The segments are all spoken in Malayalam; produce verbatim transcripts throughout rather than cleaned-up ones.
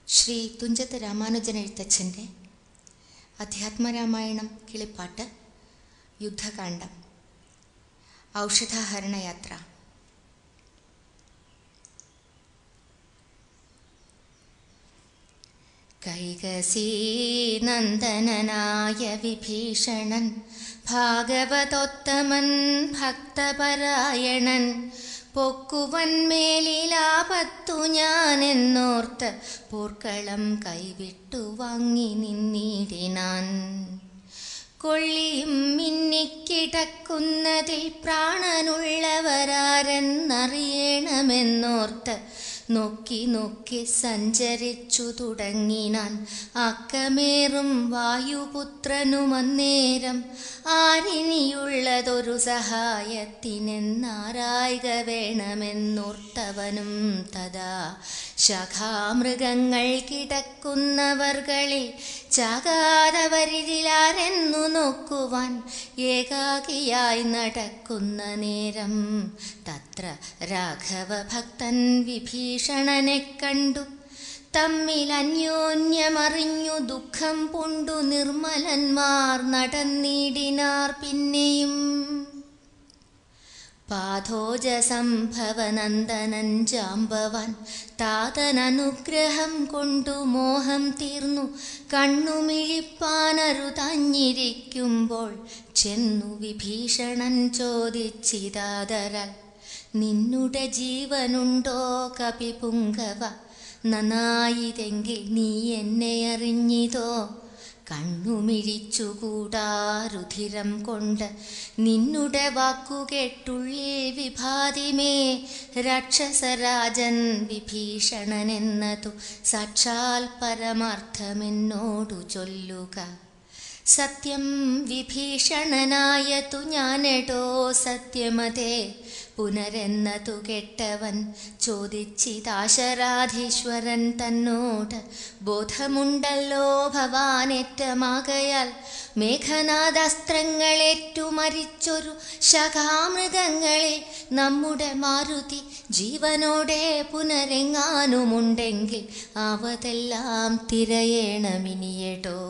ശ്രീ തുഞ്ചത്ത് രാമാനുജൻ എഴുത്തച്ഛൻ്റെ അധ്യാത്മരാമായണം കിളിപ്പാട്ട് യുദ്ധകാന്ഡം ഔഷധഹരണയാത്ര. കൈകസീ നന്ദനനായ വിഭീഷണൻ ഭാഗവതോത്തമൻ ഭക്തപരായണൻ പൊക്കുവൻ മേലിലാപത്തു ഞാനെന്നോർത്ത് പോർക്കളം കൈവിട്ടു വാങ്ങി നിന്നിടിനാൻ. കൊള്ളിയും മിന്നിക്കിടക്കുന്നതിൽ പ്രാണനുള്ളവരാരെന്നറിയണമെന്നോർത്ത് നോക്കി നോക്കി സഞ്ചരിച്ചു തുടങ്ങിനാൻ. അക്കമേറും വായുപുത്രനുമന്നേരം ആരിനിയുള്ളതൊരു സഹായത്തിനെന്നാരായിക വേണമെന്നോർത്തവനും തഥാ ശഖാമൃഗങ്ങൾ കിടക്കുന്നവർകളിൽ ചാകാതവരിലാരെന്നു നോക്കുവാൻ ഏകാകിയായി നടക്കുന്ന നേരം തത്ര രാഘവഭക്തൻ വിഭീഷണനെ കണ്ടു. തമ്മിൽ അന്യോന്യമറിഞ്ഞു ദുഃഖം പൂണ്ടു നിർമ്മലന്മാർ നടന്നിടിനാർ. പിന്നെയും പാഥോജസംഭവനന്ദനൻ ജാമ്പവാൻ താതനനുഗ്രഹം കൊണ്ടു മോഹം തീർന്നു കണ്ണുമിഴിപ്പാനരുതാഞ്ഞിരിക്കുമ്പോൾ ചെന്നു വിഭീഷണൻ ചോദിച്ചിതാദരാൽ, നിന്നുടെ ജീവനുണ്ടോ കപിപുങ്കവ? നന്നായിതെങ്കിൽ നീ എന്നെ അറിഞ്ഞിതോ? കണ്ണുമിഴിച്ചുകൂടാ രുധിരം കൊണ്ട് നിന്നുടെ വാക്കുകേട്ടുള്ളിൽ വിഭാതിമേ. രാക്ഷസരാജൻ വിഭീഷണനെന്നതു സാക്ഷാൽ പരമാർത്ഥമെന്നോടു ചൊല്ലുക. സത്യം വിഭീഷണനായതു ഞാനെടോ സത്യമതേ. പുനരെന്നതു കേട്ടവൻ ചോദിച്ചിതാശരാധീശ്വരൻ തന്നോട്, ബോധമുണ്ടല്ലോ ഭവാനേറ്റമാകയാൽ മേഘനാദാസ്ത്രങ്ങളേറ്റു മരിച്ചൊരു ശഖാമൃഗങ്ങളെ നമ്മുടെ മാരുതി ജീവനോടെ പുനരെങ്ങാനുമുണ്ടെങ്കിൽ അവതെല്ലാം തിരയേണമിനിയെടോ.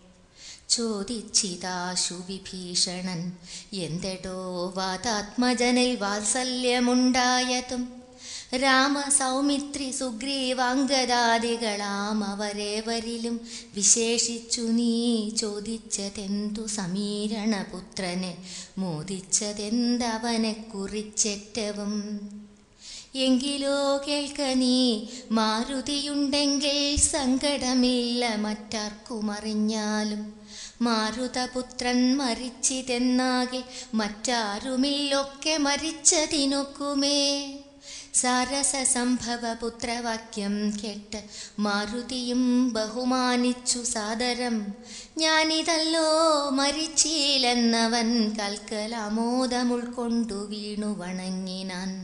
ചോദിച്ചിതാശു വിഭീഷണൻ, എന്തെടോ വാതാത്മജനിൽ വാത്സല്യമുണ്ടായതും? രാമ സൗമിത്രി സുഗ്രീവാംഗദാദികളാം അവരേവരിലും വിശേഷിച്ചു നീ ചോദിച്ചതെന്തു? സമീരണപുത്രനെ മോദിച്ചതെന്തവനെ കുറിച്ചേറ്റവും? എങ്കിലോ കേൾക്ക നീ, മാരുതിയുണ്ടെങ്കിൽ സങ്കടമില്ല മറ്റാർക്കുമറിഞ്ഞാലും. മാരുതപുത്രൻ മരിച്ചിതെന്നാകെ മറ്റാരുമില്ലൊക്കെ മരിച്ചതിനൊക്കുമേ. സാരസ സംഭവ പുത്രവാക്യം കേട്ട് മാരുതിയും ബഹുമാനിച്ചു സാദരം. ഞാനിതല്ലോ മരിച്ചില്ലെന്നവൻ കൽക്കലാമോദമുൾക്കൊണ്ടു വീണു വണങ്ങിനാൻ.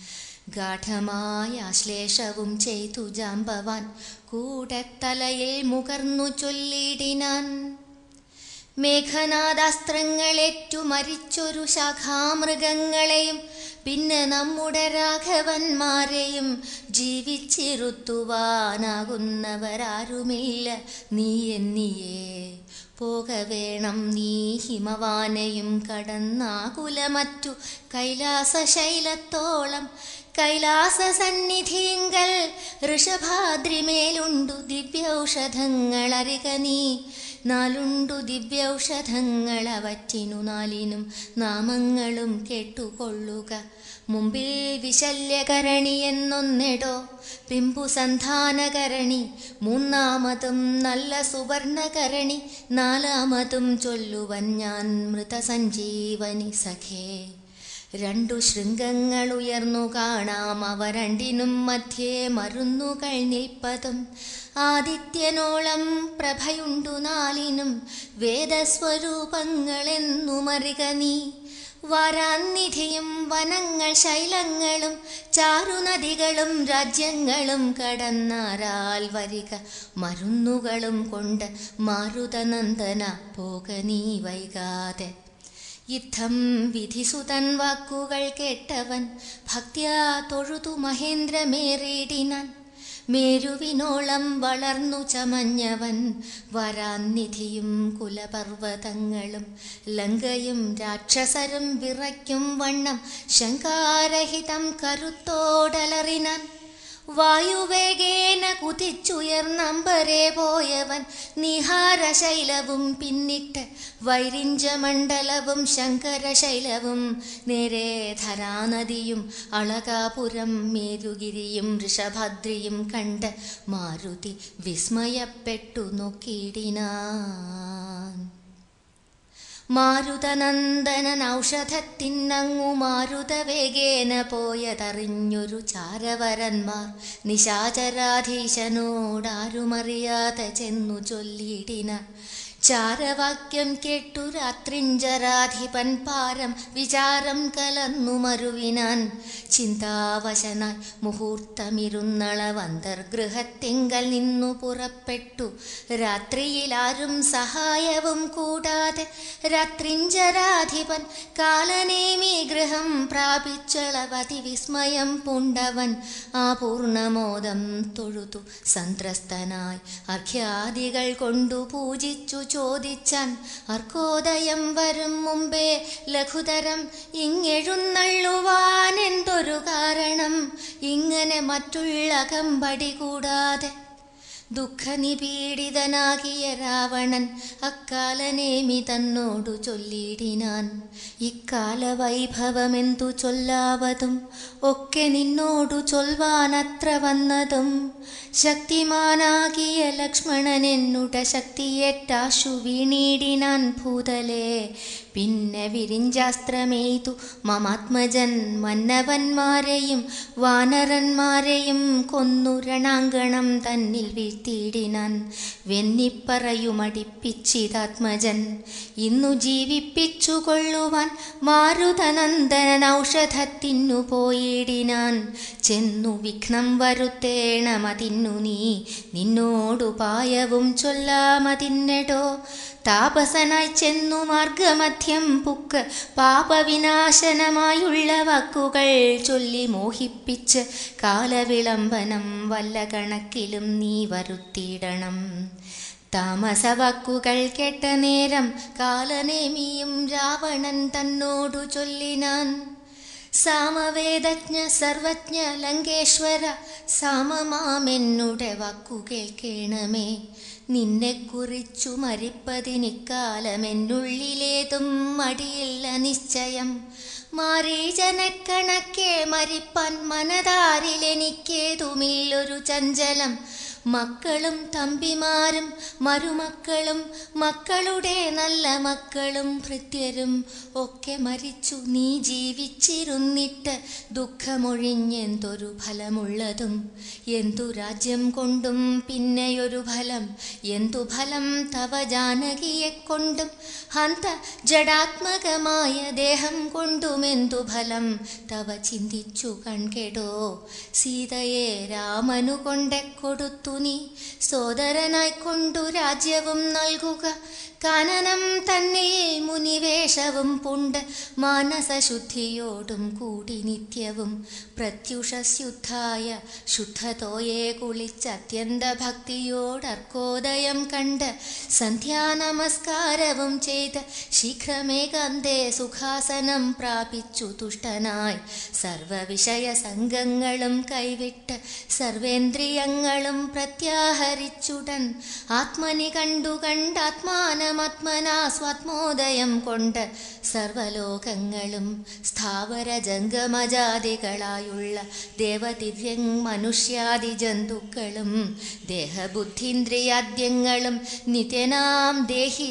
ഗാഠമായ ആശ്ലേഷവും ചെയ്തു ജാമ്പവാൻ കൂടെ തലയിൽ മുകർന്നു ചൊല്ലിടിനാൻ. മേഘനാദാസ്ത്രങ്ങളേറ്റു മരിച്ചൊരു ശാഖാമൃഗങ്ങളെയും പിന്നെ നമ്മുടെ രാഘവന്മാരെയും ജീവിച്ചിരുത്തുവാനാകുന്നവരാരുമില്ല നീ എന്നിയേ. പോകവേണം നീ ഹിമവാനെയും കടന്നാകുലമറ്റു കൈലാസശൈലത്തോളം. കൈലാസ സന്നിധിങ്കൽ ഋഷഭാദ്രിമേലുണ്ടു ദിവ്യൗഷധങ്ങൾ അറിക നീ. നാലുണ്ടു ദിവ്യൗഷധങ്ങൾ, അവറ്റിനു നാലിനും നാമങ്ങളും കേട്ടുകൊള്ളുക. മുമ്പിൽ വിശല്യകരണി എന്നൊന്നെടോ, പിമ്പുസന്ധാനകരണി. മൂന്നാമതും നല്ല സുവർണകരണി. നാലാമതും ചൊല്ലുവൻ ഞാൻ മൃതസഞ്ജീവനി സഖേ. രണ്ടു ശൃംഗങ്ങൾ ഉയർന്നു കാണാം, അവ രണ്ടിനും മധ്യേ മരുന്നുകൾ നിൽപ്പതും. ആദിത്യനോളം പ്രഭയുണ്ടു നാലിനും, വേദസ്വരൂപങ്ങളെന്നുമറിക നീ. വാരാന്നിധിയും വനങ്ങൾ ശൈലങ്ങളും ചാരുനദികളും രാജ്യങ്ങളും കടന്നാരാൽ വരിക മരുന്നുകളും കൊണ്ട് മാരുതനന്ദന പോക നീ വൈകാതെ. യുദ്ധം വിധിസുതൻ വാക്കുകൾ കേട്ടവൻ ഭക്ത്യാ തൊഴുതു മഹേന്ദ്രമേറിയിടിനാൻ. മേരുവിനോളം വളർന്നു ചമഞ്ഞവൻ വരാന്നിധിയും കുലപർവ്വതങ്ങളും ലങ്കയും രാക്ഷസരും വിറയ്ക്കും വണ്ണം ശങ്കാരഹിതം കരുത്തോടലറിനാൻ. വായുവേഗേന കുതിച്ചുയർന്നമ്പരെ പോയവൻ നിഹാരശൈലവും പിന്നിട്ട് വൈരിഞ്ചമണ്ഡലവും ശങ്കരശൈലവും നേരെ ധരാനദിയും അളകാപുരം മേരുഗിരിയും ഋഷഭദ്രിയും കണ്ട് മാരുതി വിസ്മയപ്പെട്ടു നോക്കിയിടിനാൻ. മാരുതനന്ദനൻ ഔഷധത്തിനങ്ങു മാരുതവേഗേന പോയതറിഞ്ഞൊരു ചാരവരന്മാർ നിശാചരാധീശനോടാരുമറിയാതെ ചെന്നു ചൊല്ലിയിടിനാർ. ചാരവാക്യം കേട്ടു രാത്രിഞ്ചരാധിപൻ പാരം വിചാരം കലന്നു മരുവിനാൻ. ചിന്താവശനായി മുഹൂർത്തമിരുന്നളവന്തർഗൃഹത്തിങ്കൽ നിന്നു പുറപ്പെട്ടു. രാത്രിയിലാരും സഹായവും കൂടാതെ രാത്രിഞ്ചരാധിപൻ കാലനേമി ഗൃഹം പ്രാപിച്ചളവതി വിസ്മയം പൂണ്ടവൻ ആ പൂർണ്ണമോദം തൊഴുതു സന്ത്രസ്തനായി അർഘ്യാദികൾ കൊണ്ടു പൂജിച്ചു ചോദിച്ചാൻ. അർക്കോദയം വരും മുമ്പേ ലഘുതരം ഇങ്ങെഴുന്നള്ളുവാൻ എന്തൊരു കാരണം? ഇങ്ങനെ മറ്റുള്ള കമ്പടി കൂടാതെ ദുഃഖനിപീഡിതനാകിയ രാവണൻ അക്കാലനേമി തന്നോടു ചൊല്ലിയിടിനാൻ. ഇക്കാല വൈഭവമെന്തു ചൊല്ലാവതും ഒക്കെ നിന്നോടു ചൊൽവാനത്ര വന്നതും. ശക്തിമാനാകിയ ലക്ഷ്മണൻ എന്നുട ശക്തിയേറ്റാശു വീണീടിനാൻ ഭൂതലേ. പിന്നെ വിരിഞ്ചാസ്ത്രമെയ്തു മമാത്മജൻ മന്നവന്മാരെയും വാനരന്മാരെയും കൊന്നു രണാങ്കണം തന്നിൽ വീഴ്ത്തിയിടിനാൻ. വെന്നിപ്പറയുമടിപ്പിച്ചിതാത്മജൻ ഇന്നു ജീവിപ്പിച്ചു കൊള്ളുവാൻ മാരുതനന്ദനൻ ഔഷധത്തിനു പോയിടിനാൻ. ചെന്നു വിഘ്നം വരുത്തേണമതിന്നു നീ നിന്നോടുപായവും ചൊല്ലാമതിന്നെടോ. താപസനായി ചെന്നു മാർഗമധ്യം പുക്ക് പാപവിനാശനമായുള്ള വാക്കുകൾ ചൊല്ലി മോഹിപ്പിച്ച് കാലവിളംബനം വല്ല കണക്കിലും നീ വരുത്തിയിടണം. താമസവാക്കുകൾ കേട്ട നേരം കാലനേമിയും രാവണൻ തന്നോടു ചൊല്ലിനാൻ. സാമവേദജ്ഞ സർവജ്ഞ ലങ്കേശ്വര സാമമാമെന്നുടെ വാക്കു കേൾക്കേണമേ. നിന്നെക്കുറിച്ചു മരിപ്പതിനിക്കാലമെന്നുള്ളിലേതും മടിയില്ല നിശ്ചയം. മാരീചനക്കണക്കെ മരിപ്പാൻ മനതാരിലെനിക്കേതുമില്ലൊരു ചഞ്ചലം. മക്കളും തമ്പിമാരും മരുമക്കളും മക്കളുടെ നല്ല മക്കളും ഭൃത്യരും ഒക്കെ മരിച്ചു നീ ജീവിച്ചിരുന്നിട്ട് ദുഃഖമൊഴിഞ്ഞെന്തൊരു ഫലമുള്ളതും. എന്തു രാജ്യം കൊണ്ടും പിന്നെയൊരു ഫലം, എന്തു ഫലം തവ ജാനകിയെ കൊണ്ടും. ഹന്ത ജഡാത്മകമായ ദേഹം കൊണ്ടുമെന്തു ഫലം തവ ചിന്തിച്ചു കൺകെടോ. സീതയെ രാമനു കൊണ്ടെ കൊടുത്തു നീ സോദരനായിക്കൊണ്ടു രാജ്യവും നൽകുക. കാനനം തന്നെ മുനിവേഷവും പുണ്ട് മാനസശുദ്ധിയോടും കൂടി നിത്യവും പ്രത്യുഷസ്യുദ്ധായ ശുദ്ധതോയെ കുളിച്ച് അത്യന്ത ഭക്തിയോടർക്കോദയം കണ്ട് സന്ധ്യാനമസ്കാരവും ചെയ്ത് ശീഘ്രമേകാന്തേ സുഖാസനം പ്രാപിച്ചു തുഷ്ടനായി സർവവിഷയ സംഘങ്ങളും കൈവിട്ട് സർവേന്ദ്രിയങ്ങളും പ്രത്യാഹരിച്ചുടൻ ആത്മനി കണ്ടു കണ്ടാത്മാനമാത്മനാ സ്വാത്മോദയം കൊണ്ട് സർവലോകങ്ങളും സ്ഥാവര ജംഗമജാതികളായുള്ള ദേവദിവ്യൻ മനുഷ്യാദി ജന്തുക്കളും ദേഹബുദ്ധീന്ദ്രിയാദ്യങ്ങളും നിത്യനാം ദേഹി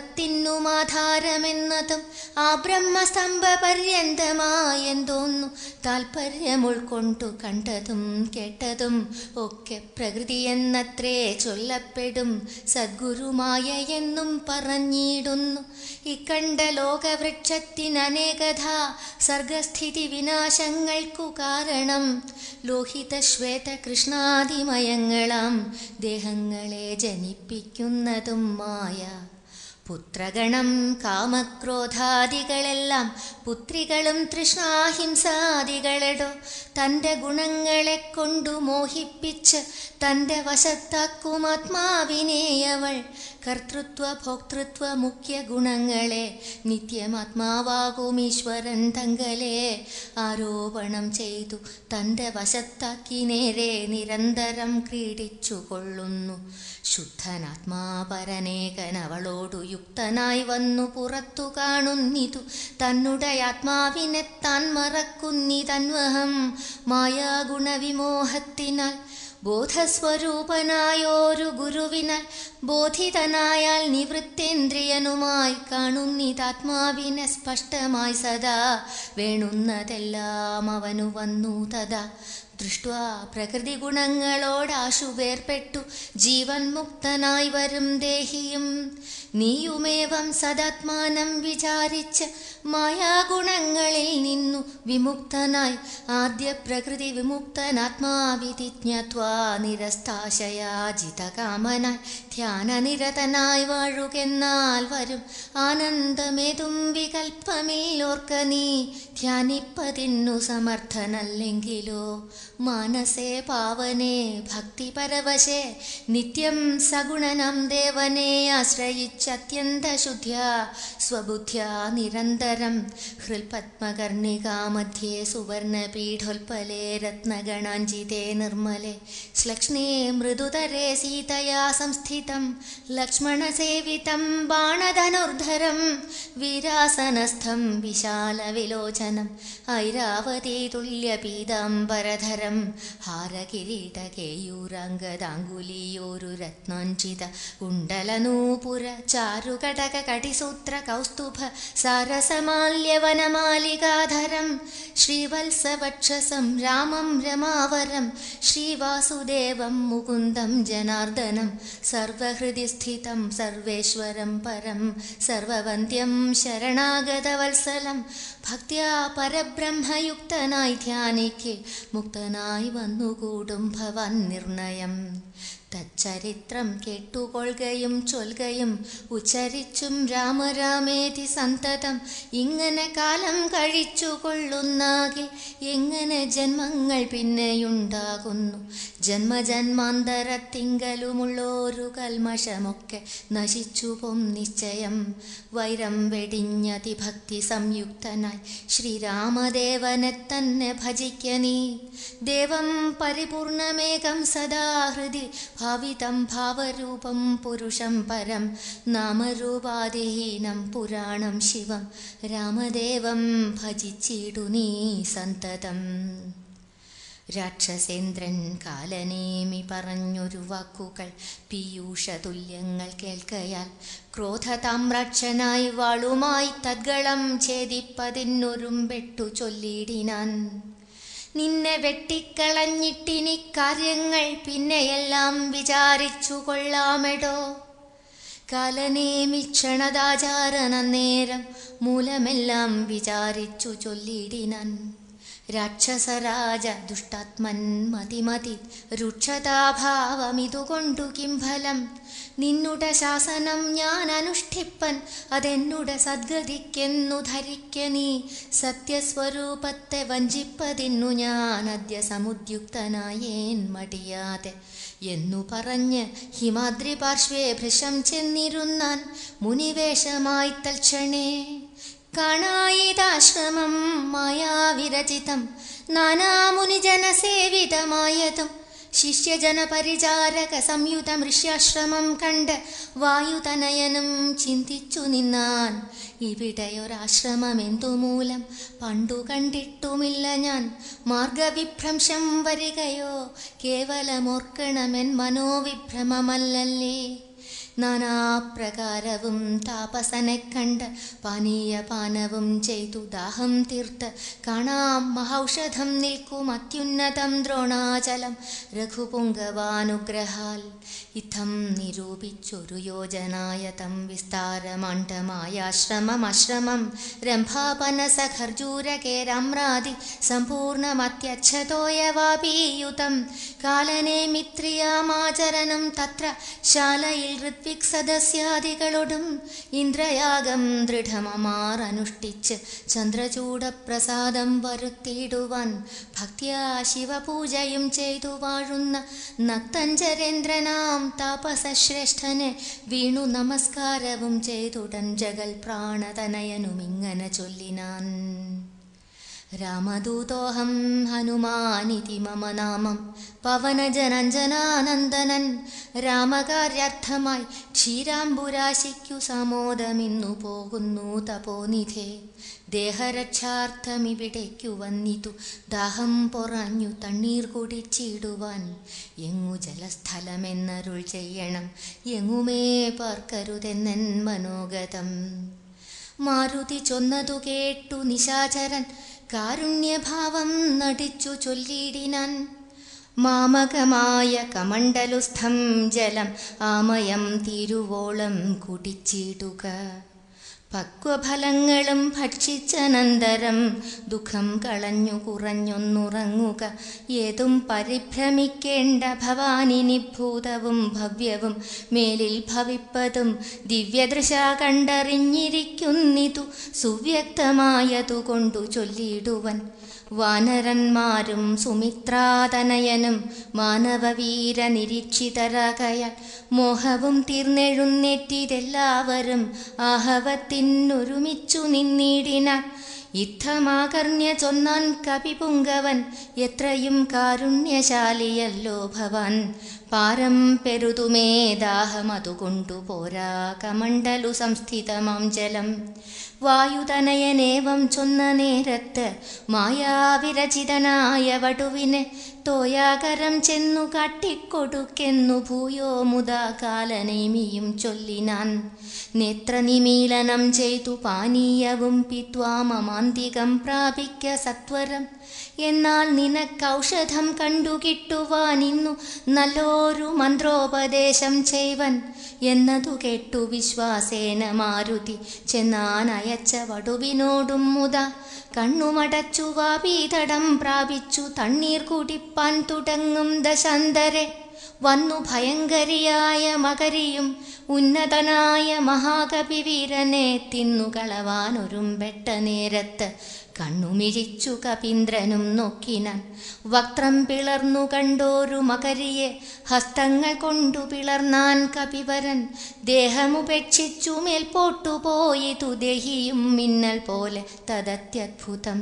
സർവത്തിനുമാധാരമെന്നതും ആ ബ്രഹ്മസ്തംഭ പര്യന്തമായെന്തോന്നു താൽപര്യം ഉൾക്കൊണ്ടു കണ്ടതും കേട്ടതും ഒക്കെ പ്രകൃതി എന്നത്രേ ചൊല്ലപ്പെടും. സദ്ഗുരുമായ എന്നും പറഞ്ഞിടുന്നു. ഇക്കണ്ട ലോകവൃക്ഷത്തിനനേകഥ സർഗസ്ഥിതി വിനാശങ്ങൾക്കു കാരണം ലോഹിത ശ്വേത കൃഷ്ണാദിമയങ്ങളാം ദേഹങ്ങളെ ജനിപ്പിക്കുന്നതും മായ. പുത്രഗണം കാമക്രോധാദികളെല്ലാം പുത്രികളും തൃഷ്ണാഹിംസാദികളെടോ തൻ്റെ ഗുണങ്ങളെ കൊണ്ടു മോഹിപ്പിച്ച് തൻ്റെ വശത്താക്കും ആത്മാവിനെയവൾ കർത്തൃത്വ ഭോക്തൃത്വ മുഖ്യ ഗുണങ്ങളെ നിത്യമാത്മാവാകും ഈശ്വരൻ തങ്കലെ ആരോപണം ചെയ്തു തൻ്റെ വശത്താക്കി നേരെ നിരന്തരം ക്രീഡിച്ചു കൊള്ളുന്നു. ശുദ്ധനാത്മാപരനേകൻ അവളോടു യുക്തനായി വന്നു പുറത്തു കാണുന്നിതു തന്നുടെ ആത്മാവിനെ താൻ മറക്കുന്നിതന്വഹം മായാഗുണവിമോഹത്തിനാൽ. ബോധസ്വരൂപനായോരു ഗുരുവിനാൽ ബോധിതനായാൽ നിവൃത്തേന്ദ്രിയനുമായി കാണുന്നിതാത്മാവിനെ സ്പഷ്ടമായി സദാ വേണുന്നതെല്ലാം അവനു വന്നു തഥാ. ദൃഷ്ട്വാ പ്രകൃതി ഗുണങ്ങളോടാശുവേർപ്പെട്ടു ജീവൻ മുക്തനായി വരും ദേഹിയും നീയുമേവം സദാത്മാനം വിചാരിച്ച് മായാഗുണങ്ങളിൽ നിന്നു വിമുക്തനായി ആദ്യ പ്രകൃതി വിമുക്തനാത്മാവിധി ജ്ഞാത്വാ നിരസ്താശയാജിതകാമനായി ധ്യാനനിരതനായി വാഴുകെന്നാൽ വരും ആനന്ദമേതും വികൽപ്പമില്ലോർക്ക നീ ധ്യാനിപ്പതിന്നു സമർത്ഥനല്ലെങ്കിലോ. മാനസേ പാവനേ ഭക്തിപരവശേ നിത്യം സഗുണനം ദേവനെ ആശ്രയിച്ചത്യന്തശുദ്ധ്യാ സ്വബുദ്ധ്യാ നിരന്തരം ഹൃൽപത്മകർണികാമധ്യേ സുവർണപീഠോൽപലേ രത്നഗണാഞ്ജിതേ നിർമ്മലേ ശ്ലക്ഷ്ണേ മൃദുതരേ സീതയാ സംസ്ഥിതം ലക്ഷ്മണസേവിതം ബാണധനുർധരം വീരാസനസ്ഥം വിശാലവിലോചനം ഐരാവതീ തുല്യപീതാംബരധരം ഹാരകിരീടകേയൂരാംഗദാംഗുലീയോരു രത്നാഞ്ജിത കുണ്ടലനൂപുര ചാരുകടക കടിസൂത്ര കൗസ്തുഭ സാരസമാല്യവനമാലികാധരം ശ്രീവത്സവക്ഷസം രാമം രമാവരം ശ്രീവാസുദേവം മുകുന്ദം ജനാർദ്ദനം സർവഹൃദി സ്ഥിതം സർവേശ്വരം പരം സർവവന്ദ്യം ശരണാഗതവത്സലം ഭക്ത്യാ പരബ്രഹ്മയുക്തനായി ധ്യാനിക്കെ മുക്തനായി വന്നുകൂടും ഭവൻ നിർണയം. തച്ചരിത്രം കേട്ടുകൊള്ളുകയും ചൊൽകയും ഉച്ചരിച്ചും രാമരാമേതി സന്തതം ഇങ്ങനെ കാലം കഴിച്ചു കൊള്ളുന്നാകിൽ എങ്ങനെ ജന്മങ്ങൾ പിന്നെയുണ്ടാകുന്നു. ജന്മജന്മാന്തരത്തിങ്കലുമുള്ളോരു കൽമഷമൊക്കെ നശിച്ചു പോം നിശ്ചയം. വൈരം വെടിഞ്ഞതിഭക്തി സംയുക്തനായി ശ്രീരാമദേവനെ തന്നെ ഭജിക്ക നീ. ദേവം പരിപൂർണമേകം സദാഹൃദി ഭാവിതം ഭാവരൂപം പുരുഷം പരം നാമരൂപാദിഹീനം പുരാണം ശിവം രാമദേവം ഭജിച്ചിടു നീ സന്തതം. രാക്ഷസേന്ദ്രൻ കാലനേമി പറഞ്ഞൊരു വാക്കുകൾ പീയൂഷതുല്യങ്ങൾ കേൾക്കയാൽ ക്രോധതാമ്രാക്ഷനായി വാളുമായി തദ്ഗളം ഛേദിപ്പതിനൊരുമ്പെട്ടു ചൊല്ലിയിടിനാൻ. നിന്നെ വെട്ടിക്കളഞ്ഞിട്ടിനി കാര്യങ്ങൾ പിന്നെയെല്ലാം വിചാരിച്ചു കൊള്ളാമെടോ. കാലനേമി ക്ഷണദാചാരനന്നേരം മൂലമെല്ലാം വിചാരിച്ചു ചൊല്ലിയിടിനാൻ. രാക്ഷസരാജ ദുഷ്ടാത്മൻ മതിമതി രുക്ഷതാഭാവമിതുകൊണ്ടു കിം ഫലം. നിന്നുടെ ശാസനം ഞാൻ അനുഷ്ഠിപ്പൻ അതെന്നുടെ സദ്ഗതിക്കെന്നു ധരിക്ക നീ. സത്യസ്വരൂപത്തെ വഞ്ചിപ്പതിന്നു ഞാൻ അദ്യ സമുദ്യുക്തനായേൻ മടിയാതെ എന്നു പറഞ്ഞ് ഹിമാദ്രി പാർശ്വേ ഭൃശം ചെന്നിരുന്നാൻ മുനിവേഷമായി തൽക്ഷണേ. കാണായിതാശ്രമം മായാവിരചിതം നാനാമുനിജനസേവിതമായതും ശിഷ്യജനപരിചാരക സംയുതം ഋഷ്യാശ്രമം കണ്ട് വായുതനയനും ചിന്തിച്ചു നിന്നാൻ. ഇവിടെയൊരാശ്രമമെന്തുമൂലം പണ്ടു കണ്ടിട്ടുമില്ല ഞാൻ. മാർഗവിഭ്രംശം വരികയോ കേവലമോർക്കണമെൻ മനോവിഭ്രമമല്ലല്ലേ. നാനാപ്രകാരവും താപസനെ കണ്ട് പാനീയപാനവും ചെയ്തു ദാഹം തീർത്ത് കാണാം മഹൌഷധം നിൽക്കും അത്യുന്നതം ദ്രോണാചലം രഘുപുങ്കവാനുഗ്രഹാൽ. ഇത്തം നിരൂപിച്ചൊരു യോജനായതം വിസ്താരമാണ്ഡമായാശ്രമമശ്രമം രംഭാപനസഖർജൂരകേരാമ്രാദി സമ്പൂർണമത്യച്ഛതോയവാപീയുതം കാലനേമിത്രിയാമാ സമാചരണം തത്ര ശാലയിൽ ഋത്വിക് സദസ്യാദികളോടും ഇന്ദ്രയാഗം ദൃഢമമാർ അനുഷ്ഠിച്ച് ചന്ദ്രചൂഡപ്രസാദം വരുത്തിയിടുവാൻ ഭക്ത്യാ ശിവപൂജയും ചെയ്തു വാഴുന്ന നക്തഞ്ചരേന്ദ്രനാം താപസശ്രേഷ്ഠന് വീണു നമസ്കാരവും ചെയ്തുടൻ ജഗൽ പ്രാണതനയനുമിങ്ങനെ ചൊല്ലിനാൻ. രാമദൂതോഹം ഹനുമാനിതി മമ നാമം പവനജനഞ്ജനാനന്ദനൻ രാമകാര്യാർത്ഥമായി ക്ഷീരാംബുരാശിക്കു സമോദമിന്നു പോകുന്നു തപോനിധേ. ദേഹരക്ഷാർത്ഥമിവിടേക്കു വന്നിതു ദാഹം പൊറഞ്ഞു തണ്ണീർ കുടിച്ചിടുവാൻ. എങ്ങു ജലസ്ഥലമെന്നരുൾ ചെയ്യണം എങ്ങുമേ പാർക്കരുതെന്നൻ മനോഗതം. മാരുതി ചൊന്നതു കേട്ടു നിശാചരൻ കാരുണ്യഭാവം നടിച്ചു ചൊല്ലിടിനാൻ. മാമകമായ കമണ്ഡലുസ്ഥം ജലം ആമയം തീരുവോളം കുടിച്ചിടുക. പക്വഫലങ്ങളും ഭക്ഷിച്ചനന്തരം ദുഃഖം കളഞ്ഞു കുറഞ്ഞൊന്നുറങ്ങുക. ഏതും പരിഭ്രമിക്കേണ്ട ഭവാനിനി ഭൂതവും ഭവ്യവും മേലിൽ ഭവിപ്പതും ദിവ്യദൃശ കണ്ടറിഞ്ഞിരിക്കുന്നിതു സുവ്യക്തമായതുകൊണ്ടു ചൊല്ലിടുവൻ. വാനരന്മാരും സുമിത്രാതനയനും മാനവവീര നിരീക്ഷിതരാകയാൽ മോഹവും തീർന്നെഴുന്നേറ്റിതെല്ലാവരും ആഹവത്തിനൊരുമിച്ചു നിന്നിടിനാൻ. യുദ്ധമാകർണ്യ ചൊന്നാൻ കപിപുങ്കവൻ എത്രയും കാരുണ്യശാലിയല്ലോ ഭവാൻ. പാരം പെരുതുമേ ദാഹമതുകൊണ്ടു പോരാ കമണ്ഡലു സംസ്ഥിതമാം ജലം. വായുതനയനേവം ചൊന്ന നേരത്ത് മായാവിരചിതനായ വടുവിന് തോയാകരം ചെന്നു കാട്ടിക്കൊടുക്കെന്നു ഭൂയോ മുതാ കാലനേമിയും ചൊല്ലിനാൻ. നേത്രനിമീലനം ചെയ്തു പാനീയവും പിത്വാ മമാന്തികം പ്രാപിക്ക സത്വരം. എന്നാൽ നിനക്കൗഷധം കണ്ടുകിട്ടുവാനിന്നു നല്ലൊരു മന്ത്രോപദേശം ചെയ്വൻ എന്നതു കേട്ടു വിശ്വാസേന മാരുതി ചെന്നാനയച്ച വടുവിനോടും മുത. കണ്ണുമടച്ചു വാപീതടം പ്രാപിച്ചു തണ്ണീർ കുടിപ്പാൻ തുടങ്ങും ദശാന്തരെ. വന്നു ഭയങ്കരിയായ മകരിയും ഉന്നതനായ മഹാകപിവീരനെ തിന്നുകളവാനൊരുമ്പെട്ട നേരത്ത് കണ്ണുമിഴിച്ചു കപീന്ദ്രനും നോക്കിനാൻ. വക്രം പിളർന്നു കണ്ടോരു മകരിയെ ഹസ്തങ്ങൾ കൊണ്ടു പിളർന്നാൻ കപിവരൻ. ദേഹമുപേക്ഷിച്ചു മേൽപോട്ടുപോയിതു ദേഹിയും മിന്നൽ പോലെ തദത്യദ്ഭുതം.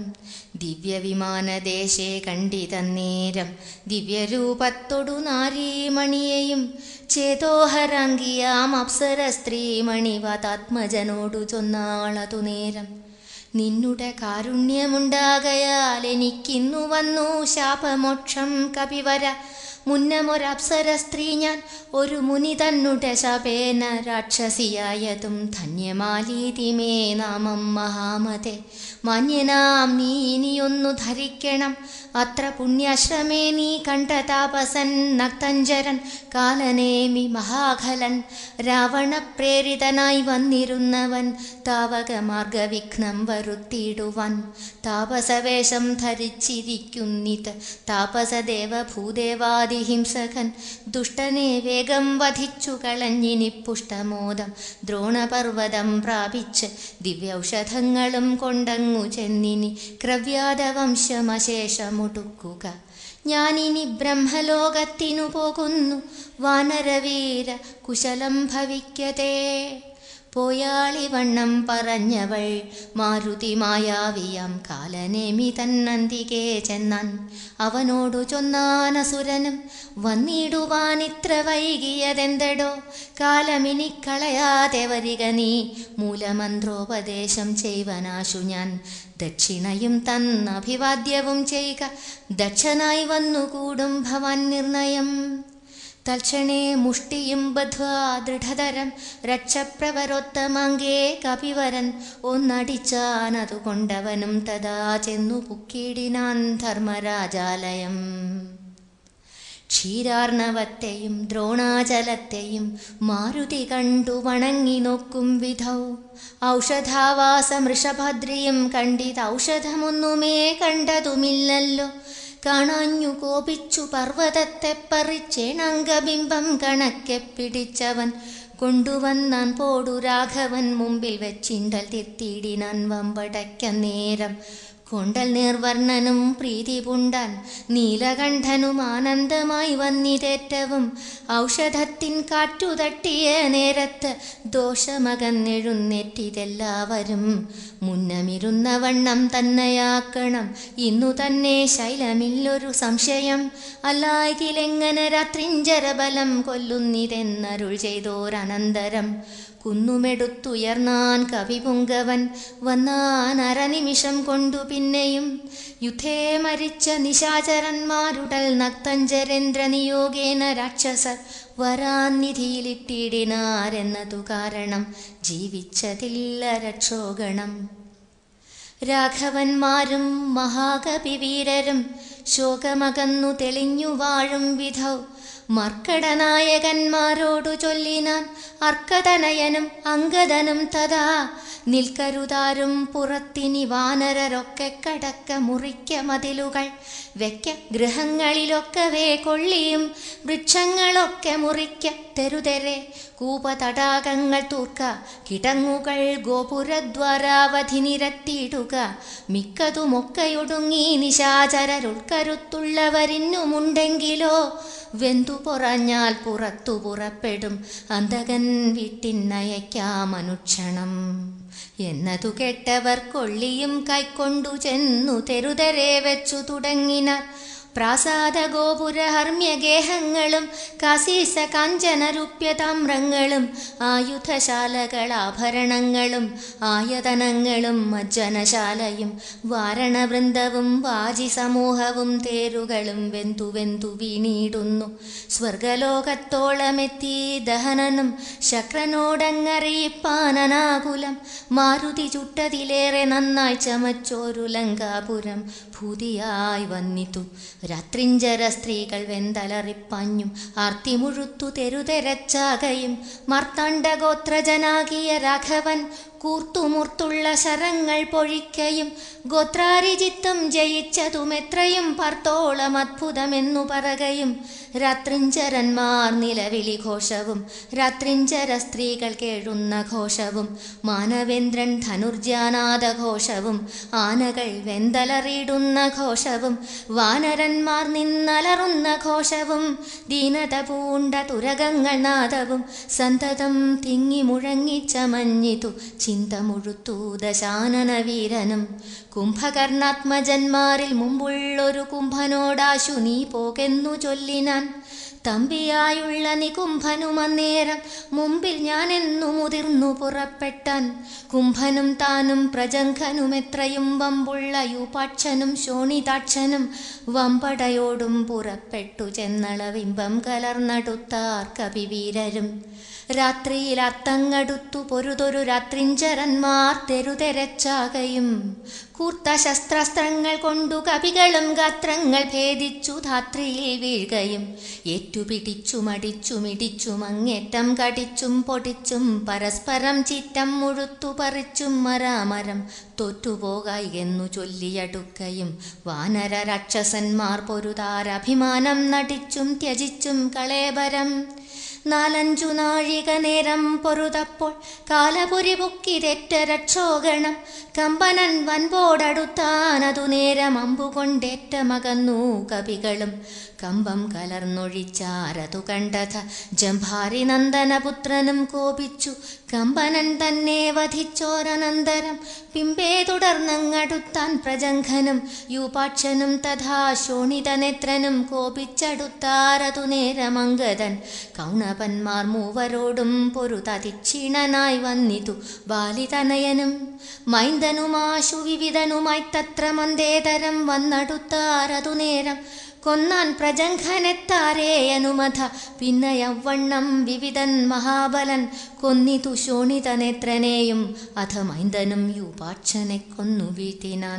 ദിവ്യവിമാനദേശേ കണ്ടിതന്നേരം ദിവ്യരൂപത്തൊടു നാരീമണിയെയും ചേതോഹരാംഗിയാം അപ്സര സ്ത്രീമണിവതാത്മജനോടു ചൊന്നാളതു നേരം. നിന്നുടെ കാരുണ്യമുണ്ടാകയാൽ എനിക്കിന്നു വന്നു ശാപമോക്ഷം കപിവര. മുന്നമൊരപ്സര സ്ത്രീ ഞാൻ ഒരു മുനി തന്നുടെ ശപേന രാക്ഷസിയായതും ധന്യമാലീതിമേ നാമം മഹാമതേ. മാന്യനാം നീ ഇനിയൊന്നു ധരിക്കണം. അത്ര പുണ്യാശ്രമേ നീ കണ്ട താപസൻ നക്തഞ്ചരൻ കാലനേമി മഹാഖലൻ. രാവണപ്രേരിതനായി വന്നിരുന്നവൻ താവകമാർഗവിഘ്നം വരുത്തിയിടുവാൻ. താപസവേഷം ധരിച്ചിരിക്കുന്നിത് താപസദേവ ഭൂദേവാദിഹിംസകൻ. ദുഷ്ടനെ വേഗം വധിച്ചു കളഞ്ഞിനി പുഷ്ടമോദം ദ്രോണപർവ്വതം പ്രാപിച്ച് ദിവ്യൌഷധങ്ങളും കൊണ്ടങ്ങു ചെന്നിനി ക്രവ്യാതവംശമശേഷമുടുക്കുക. ഞാനിനി ബ്രഹ്മലോകത്തിനു പോകുന്നു വാനരവീര കുശലം ഭവിക്കതേ. പോയാളിവണ്ണം പറഞ്ഞവൾ മാരുതി മായാവിയാം കാലനേമി തന്നന്തികെ ചെന്നാൻ. അവനോടു ചൊന്നാനസുരനും വന്നിടുവാനിത്ര വൈകിയതെന്തടോ. കാലമിനി കളയാതെ വരിക നീ മൂലമന്ത്രോപദേശം ചെയ്വനാശു ഞാൻ. ദക്ഷിണയും തന്നഭിവാദ്യവും ചെയ്യുക ദക്ഷനായി വന്നുകൂടും ഭവാൻ നിർണയം. തൽക്ഷണേ മുഷ്ടിയും ബദ്ധ്വാ ദൃഢതരം രക്ഷപ്രവരോത്തമാങ്കേ കപിവരൻ ഒന്നടിച്ചാനതുകൊണ്ടവനും തഥാ ചെന്നു പുക്കിടിനാൻ ധർമ്മരാജാലയം. ക്ഷീരാർണവത്തെയും ദ്രോണാചലത്തെയും മാരുതി കണ്ടു വണങ്ങി നോക്കും വിധൗ. ഔഷധാവാസ മൃഷഭദ്രിയും കണ്ടിത് ഔഷധമൊന്നുമേ കണ്ടതുമില്ലല്ലോ. കാണാഞ്ഞു കോപിച്ചു പർവ്വതത്തെ പറിച്ചേണാംഗബിംബം കണക്കെ പിടിച്ചവൻ കൊണ്ടുവന്നാൻ പോടു രാഘവൻ മുമ്പിൽ വെച്ചിണ്ടൽ തിത്തിടിനാൻ വമ്പടയ്ക്ക നേരം കൊണ്ടൽ നിർവർണ്ണനും പ്രീതി പൂണ്ടാൻ നീലകണ്ഠനും ആനന്ദമായി വന്നിതേറ്റവും ഔഷധത്തിൻ കാറ്റു തട്ടിയ നേരത്ത് ദോഷമകന്നെഴുന്നേറ്റിതെല്ലാവരും മുന്നമിരുന്ന വണ്ണം തന്നെയാക്കണം ഇന്നു തന്നെ ശൈലമില്ലൊരു സംശയം അല്ലായെങ്കിലെങ്ങനെ രാത്രിഞ്ചരബലം കൊല്ലുന്നിതെന്നരുൾ ചെയ്തോരനന്തരം കുന്നുമെടുത്തുയർന്നാൻ കവിപുങ്കവൻ വന്നാൻ അരനിമിഷം കൊണ്ടു പിന്നെയും യുദ്ധേ മരിച്ച നിശാചരന്മാരുടൽ നക്തഞ്ചരേന്ദ്ര നിയോഗേന രാക്ഷസർ വരാനിധിയിലിട്ടിടിനാരെന്നതു കാരണം ജീവിച്ചതില്ല രക്ഷോഗണം. രാഘവന്മാരും മഹാകവിവീരരും ശോകമകന്നു തെളിഞ്ഞു വാഴും വിധൗ മർക്കടനായകന്മാരോടു ചൊല്ലിനാൻ അർക്കതനയനും അങ്കദനും തഥാ നിൽക്കരുതാരും പുറത്തിനി വാനരരൊക്കെ കടക്ക മുറിക്ക മതിലുകൾ വെക്ക ഗൃഹങ്ങളിലൊക്കവേ കൊള്ളിയും വൃക്ഷങ്ങളൊക്കെ മുറിക്ക തെരുതെരെ കൂപതടാകങ്ങൾ തൂർക്ക കിടങ്ങുകൾ ഗോപുരദ്വാരാവധി നിരത്തിയിടുക മിക്കതുമൊക്കെയൊടുങ്ങി നിശാചരരുൾക്കരുത്തുള്ളവരിന്നുമുണ്ടെങ്കിലോ വെന്തു പൊറഞ്ഞാൽ പുറത്തു പുറപ്പെടും അന്തകൻ വിട്ടിന്നയക്കാമനുക്ഷണം എന്നതു കേട്ടവർ കൊള്ളിയും കൈക്കൊണ്ടു ചെന്നു തെരുതരെ വെച്ചു തുടങ്ങിനാർ. പ്രാസാദ ഗോപുര ഹർമ്യഗേഹങ്ങളും കാസീസ കാഞ്ചന രുപ്യതാമ്രങ്ങളും ആയുധശാലകൾ ആഭരണങ്ങളും ആയതനങ്ങളും മജ്ജനശാലയും വാരണവൃന്ദവും വാജി സമൂഹവും തേരുകളും വെന്തു വെന്തു വീണിടുന്നു. സ്വർഗലോകത്തോളമെത്തി ദഹനനും ശക്രനോടങ്ങറിയിപ്പാനനാകുലം മാരുതി ചുട്ടതിലേറെ നന്നായി ചമച്ചോരു ലങ്കാപുരം ഭൂതിയായി വന്നിതു. രാത്രിഞ്ചര സ്ത്രീകൾ വെന്തലറിപ്പാഞ്ഞും ആർത്തിമുഴുത്തു തെരുതെരച്ചാകയും മാർത്താണ്ഡഗോത്രജനാകിയ രാഘവൻ കൂർത്തുമുർത്തുള്ള ശരങ്ങൾ പൊഴിക്കയും ഗോത്രാരിജിത്തും ജയിച്ചതുമെത്രയും പാർത്തോളം അത്ഭുതമെന്നു പറകയും രാത്രിഞ്ചരന്മാർ നിലവിളി ഘോഷവും രാത്രിഞ്ചര സ്ത്രീകൾ കേഴുന്ന ഘോഷവും മാനവേന്ദ്രൻ ധനുർജാനാദ ഘോഷവും ആനകൾ വെന്തലറിയിടുന്ന ഘോഷവും വാനരന്മാർ നിന്നലറുന്ന ഘോഷവും ദീനത പൂണ്ട തുരകങ്ങൾ നാദവും സന്തതം തിങ്ങി മുഴങ്ങിച്ചമഞ്ഞിതു ചിന്തമുഴുത്തു ദശാനന വീരനും. കുംഭകർണാത്മജന്മാരിൽ മുമ്പുള്ളൊരു കുംഭനോടാശു നീ പോകെന്നു ചൊല്ലിനാൻ. തമ്പിയായുള്ള നികുംഭനുമന്നേരം മുമ്പിൽ ഞാനെന്നു മുതിർന്നു പുറപ്പെട്ടാൻ. കുംഭനും താനും പ്രജംഘനും എത്രയും വമ്പുള്ള യൂപാക്ഷനും ശോണിതാക്ഷനും വമ്പടയോടും പുറപ്പെട്ടു ചെന്നളവിംബം കലർന്നടുത്താർ കവിവീരരും. രാത്രിയിൽ അത്തങ്ങടുത്തു പൊരുതൊരു രാത്രിഞ്ചരന്മാർ തെരുതെരച്ചാകയും കൂർത്ത ശസ്ത്രാസ്ത്രങ്ങൾ കൊണ്ടു കവികളും ഗാത്രങ്ങൾ ഭേദിച്ചു ധാത്രിയിൽ വീഴുകയും ഏറ്റുപിടിച്ചും അടിച്ചും ഇടിച്ചും അങ്ങേറ്റം കടിച്ചും പൊടിച്ചും പരസ്പരം ചിറ്റം മുഴുത്തു പറിച്ചും മരാമരം തോറ്റുപോകായി എന്നു ചൊല്ലിയടുക്കയും വാനര രാക്ഷസന്മാർ പൊരുതാരഭിമാനം നടിച്ചും ത്യജിച്ചും കളേബരം. നാലഞ്ചു നാഴിക നേരം പൊറുതപ്പോൾ കാലപുരി പൊക്കിതെറ്റ രക്ഷോഗണം. കമ്പനൻ വൻപോടടുത്താനതു നേരം അമ്പുകൊണ്ടേറ്റ മകന്നു കവികളും. കമ്പം കലർന്നൊഴിച്ചാരതു കണ്ടത ജംഭാരി നന്ദനപുത്രനും കോപിച്ചു. കമ്പനൻ തന്നെ വധിച്ചോരനന്തരം പിമ്പേ തുടർന്നങ്ങടുത്താൻ പ്രജംഘനും യൂപാക്ഷനും തഥാ ശോണിതനേത്രനും കോപിച്ചടുത്താരതു നേരമംഗതൻ. കൗണപന്മാർ മൂവരോടും പൊരുതതിക്ഷീണനായി വന്നിതു ബാലിതനയനും മൈന്ദനുമാശു വിവിധനുമായി തത്ര മന്ദേതരം വന്നടുത്താരതു നേരം. കൊന്നാൻ പ്രജംഘനെത്താരേ അനുമത പിന്നയവണ്ണം വിവിധൻ മഹാബലൻ കൊന്നിതു ശോണിതനേത്രനെയും അഥ മൈന്ദനും യൂപാക്ഷനെ കൊന്നു വീഴ്ത്തിനാൻ.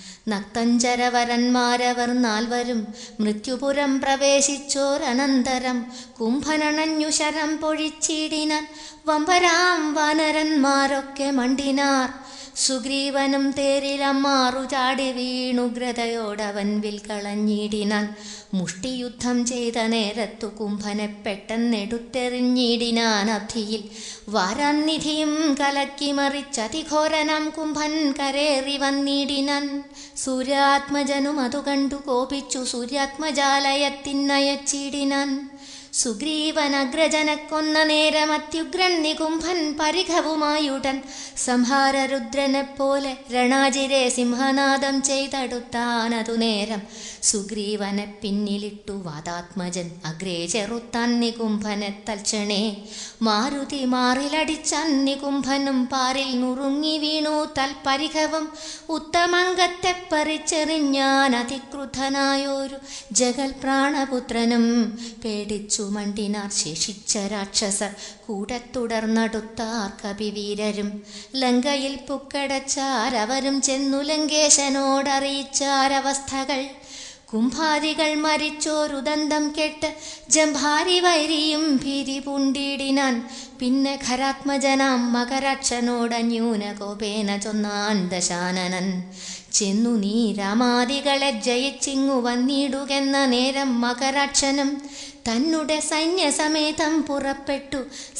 നക്തഞ്ചരവരന്മാരവർ നാൽവരും മൃത്യുപുരം പ്രവേശിച്ചോരനന്തരം കുംഭനണഞ്ഞു ശരം പൊഴിച്ചിടിനാൻ. വമ്പരാം വാനരന്മാരൊക്കെ മണ്ടിനാർ. സുഗ്രീവനും തേരിലമ്മാറു ചാടി വീണുഗ്രതയോടവൻ വിൽ കളഞ്ഞിടിനാൻ. മുഷ്ടിയുദ്ധം ചെയ്ത നേരത്തു കുംഭനെ പെട്ടെന്നെടുത്തെറിഞ്ഞിടിനാൻ അബ്ധിയിൽ. വാരാന്നിധിയും കലക്കി മറിച്ചതിഘോരനാം കുംഭൻ കരേറി വന്നിടിനാൻ. സൂര്യാത്മജനും അതു കണ്ടു കോപിച്ചു സൂര്യാത്മജാലയത്തിനയച്ചിടിനാൻ. സുഗ്രീവനഗ്രജനെ കൊന്ന നേരം അത്യുഗ്രൻ നികുംഭൻ പരിഘവുമായുടൻ സംഹാരരുദ്രനെപ്പോലെ രണാജിരെ സിംഹനാദം ചെയ്തടുത്താനതു നേരം. സുഗ്രീവനെ പിന്നിലിട്ടു വാതാത്മജൻ അഗ്രേ ചെറുത്താൻ നികുംഭനെ തൽക്ഷണേ. മാരുതി മാറിലടിച്ചാൻ നികുംഭനും പാറിൽ നുറുങ്ങി വീണു തൽപരിഘവും. ഉത്തമംഗത്തെ പറിച്ചെറിഞ്ഞാൻ അതിക്രുദ്ധനായൊരു ജഗൽ പ്രാണപുത്രനും. പേടിച്ചു മണ്ടിനാർ ശേഷിച്ച രാക്ഷസർ കൂടെ തുടർന്നടുത്താർ കപിവീരരും. ലങ്കയിൽ പുക്കടച്ചാരവരും ചെന്നു ലങ്കേശനോടറിയിച്ചാരവസ്ഥകൾ. കുംഭാരികൾ മരിച്ചോരു ദന്തം കെട്ട് ജംഭാരി വൈരിയും ഭീതി പൂണ്ടിടിനാൻ. പിന്നെ ഖരാത്മജനാം മകരാക്ഷനോടന്യൂന കോപേന ചൊന്നാൻ ദശാനനൻ. ചെന്നു നീ രാമാദികളെ ജയിച്ചിങ്ങു വന്നിടുകെന്ന നേരം മകരാക്ഷനും തന്നുടെ സൈന്യസമേതം പുറപ്പെട്ടു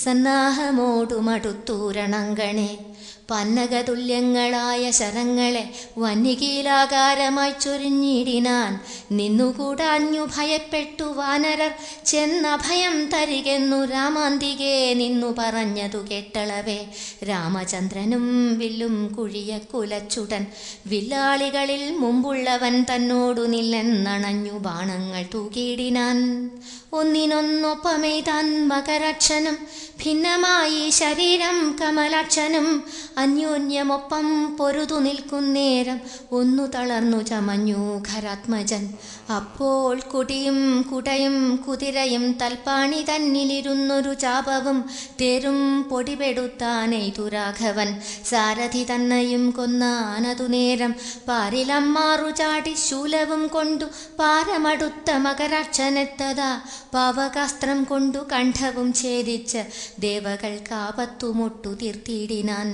സന്നാഹമോടുമടുത്തൂരണങ്കണേ. പന്നകതുല്യങ്ങളായ ശരങ്ങളെ വന്യകീലാകാരമായി ചൊരിഞ്ഞിടിനാൻ. നിന്നുകൂടാഞ്ഞു ഭയപ്പെട്ടു വാനരർ ചെന്നഭയം തരികെന്നു രാമാന്തികെ നിന്നു പറഞ്ഞതു കേട്ടളവേ. രാമചന്ദ്രനും വില്ലും കുഴിയ കുലച്ചുടൻ വില്ലാളികളിൽ മുമ്പുള്ളവൻ തന്നോടു നില്ലെന്നണഞ്ഞു ബാണങ്ങൾ തൂക്കിയിടിനാൻ. ഒന്നിനൊന്നൊപ്പമെയ്താൻ മകരാക്ഷനും ഭിന്നമായി ശരീരം കമലാക്ഷനും. അന്യോന്യമൊപ്പം പൊരുതു നിൽക്കുന്നേരം ഒന്നു തളർന്നു ചമഞ്ഞു ഖരാത്മജൻ. അപ്പോൾ കുടിയും കുടയും കുതിരയും തൽപ്പാണി തന്നിലിരുന്നൊരു ചാപവും തേരും പൊടിപെടുത്താനെയ്തു രാഘവൻ. സാരഥി തന്നെയും കൊന്നാനതു നേരം പാരിലമ്മാറു ചാടി ശൂലവും കൊണ്ടു പാരമടുത്ത മകരാക്ഷനെത്തതാ. പാവകാസ്ത്രം കൊണ്ടു കണ്ഠവും ഛേദിച്ച് ദേവകൾക്കാപത്തുമൊട്ടു തീർത്തിടിനാൻ.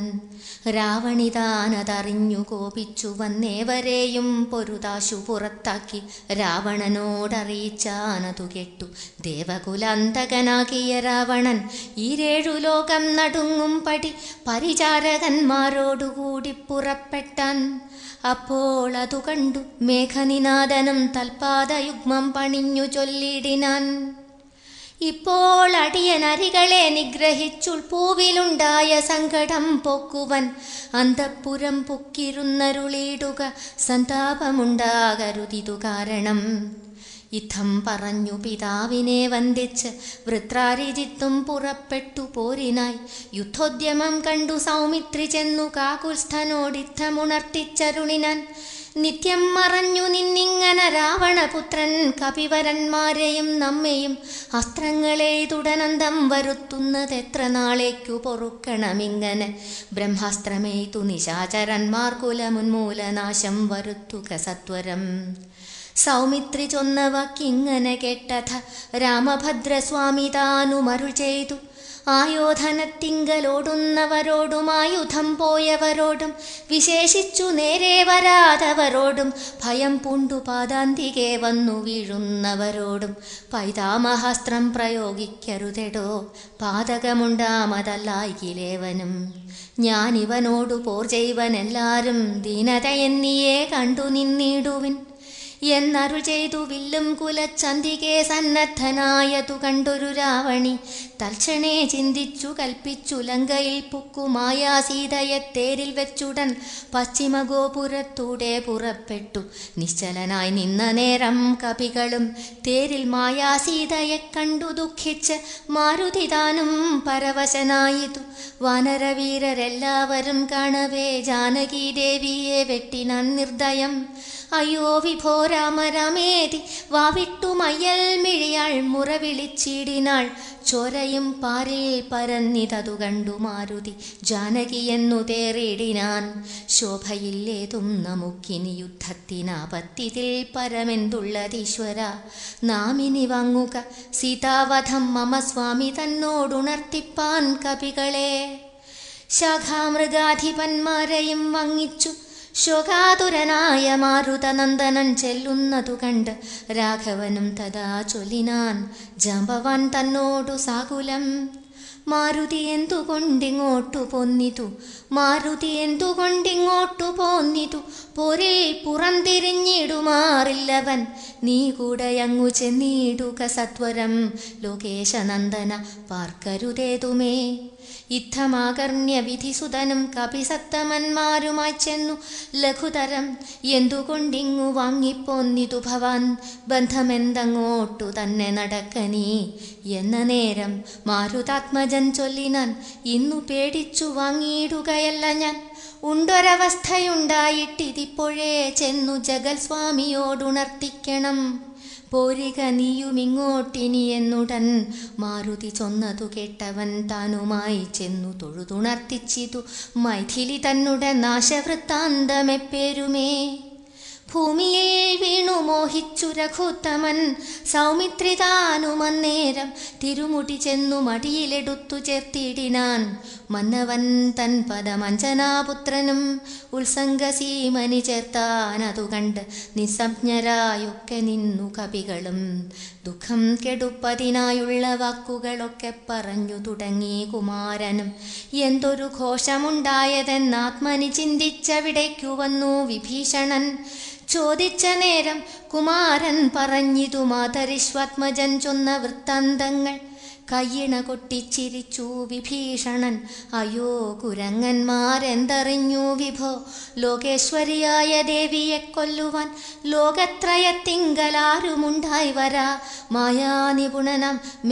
രാവണിതാനതറിഞ്ഞു കോപിച്ചു വന്നേവരെയും പൊരുതാശു പുറത്താക്കി രാവണനോടറിയിച്ചാനതു കേട്ടു. ദേവകുലാന്തകനാകിയ രാവണൻ ഈരേഴു ലോകം നടുങ്ങും പടി പരിചാരകന്മാരോടുകൂടി പുറപ്പെട്ടാൻ. അപ്പോൾ അതു കണ്ടു മേഘനിനാദനും തൽപാദയുഗ്മം പണിഞ്ഞു ചൊല്ലിടിനാൻ. ഇപ്പോൾ അടിയനരികളെ നിഗ്രഹിച്ചുൾപൂവിലുണ്ടായ സങ്കടം പൊക്കുവൻ. അന്തഃപുരം പൊക്കിരുന്നരുളിയിടുക സന്താപമുണ്ടാകരുതിതു കാരണം. ഇത്തം പറഞ്ഞു പിതാവിനെ വന്ദിച്ച് വൃത്രാരിജിത്തും പുറപ്പെട്ടു പോരിനായി. യുദ്ധോദ്യമം കണ്ടു സൗമിത്രി ചെന്നു കാകുൽസ്ഥനോടിത്തമുണർത്തിച്ചരുളിനാൻ. നിത്യം മറഞ്ഞു നിന്നിങ്ങനെ രാവണപുത്രൻ കപിവരന്മാരെയും നമ്മെയും അസ്ത്രങ്ങളെയ്തുടനന്തം വരുത്തുന്നതെത്ര നാളേക്കു പൊറുക്കണമിങ്ങനെ. ബ്രഹ്മാസ്ത്രമെയ്തു നിശാചരന്മാർ കുലമുന്മൂലനാശം വരുത്തുക സത്വരം. സൗമിത്രി ചൊന്ന വാക്കിങ്ങനെ കേട്ടഥ രാമഭദ്രസ്വാമി താനുമരുൾ ചെയ്തു. ആയോധനത്തിങ്കലോടുന്നവരോടും ആയുധം പോയവരോടും വിശേഷിച്ചു നേരെ വരാതവരോടും ഭയം പൂണ്ടു പാദാന്തികെ വന്നു വീഴുന്നവരോടും പൈതാമഹാസ്ത്രം പ്രയോഗിക്കരുതെടോ. പാതകമുണ്ടാമതല്ലായിലേവനും. ഞാനിവനോടു പോർ ചെയ്വനെല്ലാരും ദീനതയെന്നിയേ കണ്ടു നിന്നിടുവിൻ എന്നരുൾ ചെയ്തു. വില്ലും കുലച്ചന്തികെ സന്നദ്ധനായതു കണ്ടൊരു രാവണി തൽക്ഷണേ ചിന്തിച്ചു കൽപ്പിച്ചു ലങ്കയിൽ പുക്കുമായ സീതയെ തേരിൽ വെച്ചുടൻ പശ്ചിമഗോപുരത്തൂടെ പുറപ്പെട്ടു. നിശ്ചലനായി നിന്ന നേരം കപികളും തേരിൽ മായാ സീതയെ കണ്ടു ദുഃഖിച്ച് മാരുതിതാനും പരവശനായിതു. വാനരവീരരെല്ലാവരും കാണവേ ജാനകി ദേവിയെ വെട്ടിനാൻ നിർദ്ദയം. അയ്യോ വിഭോ രാമ രാമേതി വാവിട്ടു മയ്യൽ മിഴിയാൾ മുറവിളിച്ചിടിനാൾ. ചോരയും പാരിൽ പരന്നിതതു കണ്ടു മാരുതി ജാനകിയെന്നു തേറിടിനാൻ. ശോഭയില്ലേതും നമുക്കിനി യുദ്ധത്തിനാപത്തിതിൽ പരമെന്തുള്ളതീശ്വര. നാമിനി വാങ്ങുക സീതാവധം മമ സ്വാമി തന്നോടുണർത്തിപ്പാൻ കപികളെ. ശാഖാമൃഗാധിപന്മാരെയും വങ്ങിച്ചു ശോകാതുരനായ മാരുതനന്ദനൻ ചെല്ലുന്നതു കണ്ട് രാഘവനും തഥാ ചൊല്ലിനാൻ ജാമ്പവാൻ തന്നോടു സാകുലം. മാരുതി എന്തുകൊണ്ടിങ്ങോട്ടു പോന്നിതു, മാരുതി എന്തുകൊണ്ടിങ്ങോട്ടു പോന്നിതു, പോരിൽ പുറംതിരിഞ്ഞിടുമാറില്ലവൻ, നീ കൂടെയങ്ങു ചെന്നിടുക സത്വരം, ലോകേശനന്ദന പാർക്കരുതേതുമേ. യുദ്ധമാകർണ്യ വിധിസുതനും കപിസത്തമന്മാരുമായി ചെന്നു ലഘുതരം, എന്തുകൊണ്ടിങ്ങു വാങ്ങിപ്പോന്നിതു ഭവാൻ, ബന്ധമെന്തങ്ങോട്ടു തന്നെ നടക്കനീ എന്ന നേരം മാരുതാത്മജൻ ചൊല്ലിനാൻ, ഇന്നു പേടിച്ചു വാങ്ങിയിടുകയല്ല ഞാൻ, ഉണ്ടൊരവസ്ഥയുണ്ടായിട്ടിതിപ്പോഴേ ചെന്നു ജഗൽ സ്വാമിയോടുണർത്തിക്കണം. പോരിക നീയുമിങ്ങോട്ടിനി എന്നുടൻ മാരുതി ചൊന്നതു കേട്ടവൻ താനുമായി ചെന്നു തൊഴുതുണർത്തിച്ചിതു മൈഥിലി തന്നുടെ നാശവൃത്താന്തമെപ്പേരുമേ. ഭൂമിയിൽ വീണു മോഹിച്ചു രഘുത്തമൻ സൗമിത്രി താനുമന്നേരം തിരുമുടി ചെന്നു മടിയിലെടുത്തു ചേർത്തിടിനാൻ. മന്നവൻ തൻ പദമഞ്ജനാപുത്രനും ഉത്സംഗസീമനി ചേർത്താനതു കണ്ട് നിസ്സംജ്ഞരായൊക്കെ നിന്നു കവികളും ദുഃഖം കെടുപ്പതിനായുള്ള വാക്കുകളൊക്കെ പറഞ്ഞു തുടങ്ങി കുമാരനും. എന്തൊരു ഘോഷമുണ്ടായതെന്നാത്മനി ചിന്തിച്ചവിടേക്കു വന്നു വിഭീഷണൻ. ചോദിച്ച നേരം കുമാരൻ പറഞ്ഞിതു മാതരിശ്വാത്മജൻ ചൊന്ന വൃത്താന്തങ്ങൾ. കയ്യിണ കൊട്ടിച്ചിരിച്ചു വിഭീഷണൻ, അയ്യോ കുരങ്ങന്മാരെന്തറിഞ്ഞു വിഭോ, ലോകേശ്വരിയായ ദേവിയെ കൊല്ലുവാൻ ലോകത്രയത്തിങ്കലാരുമുണ്ടായി വരാ. മായാനിപുണനം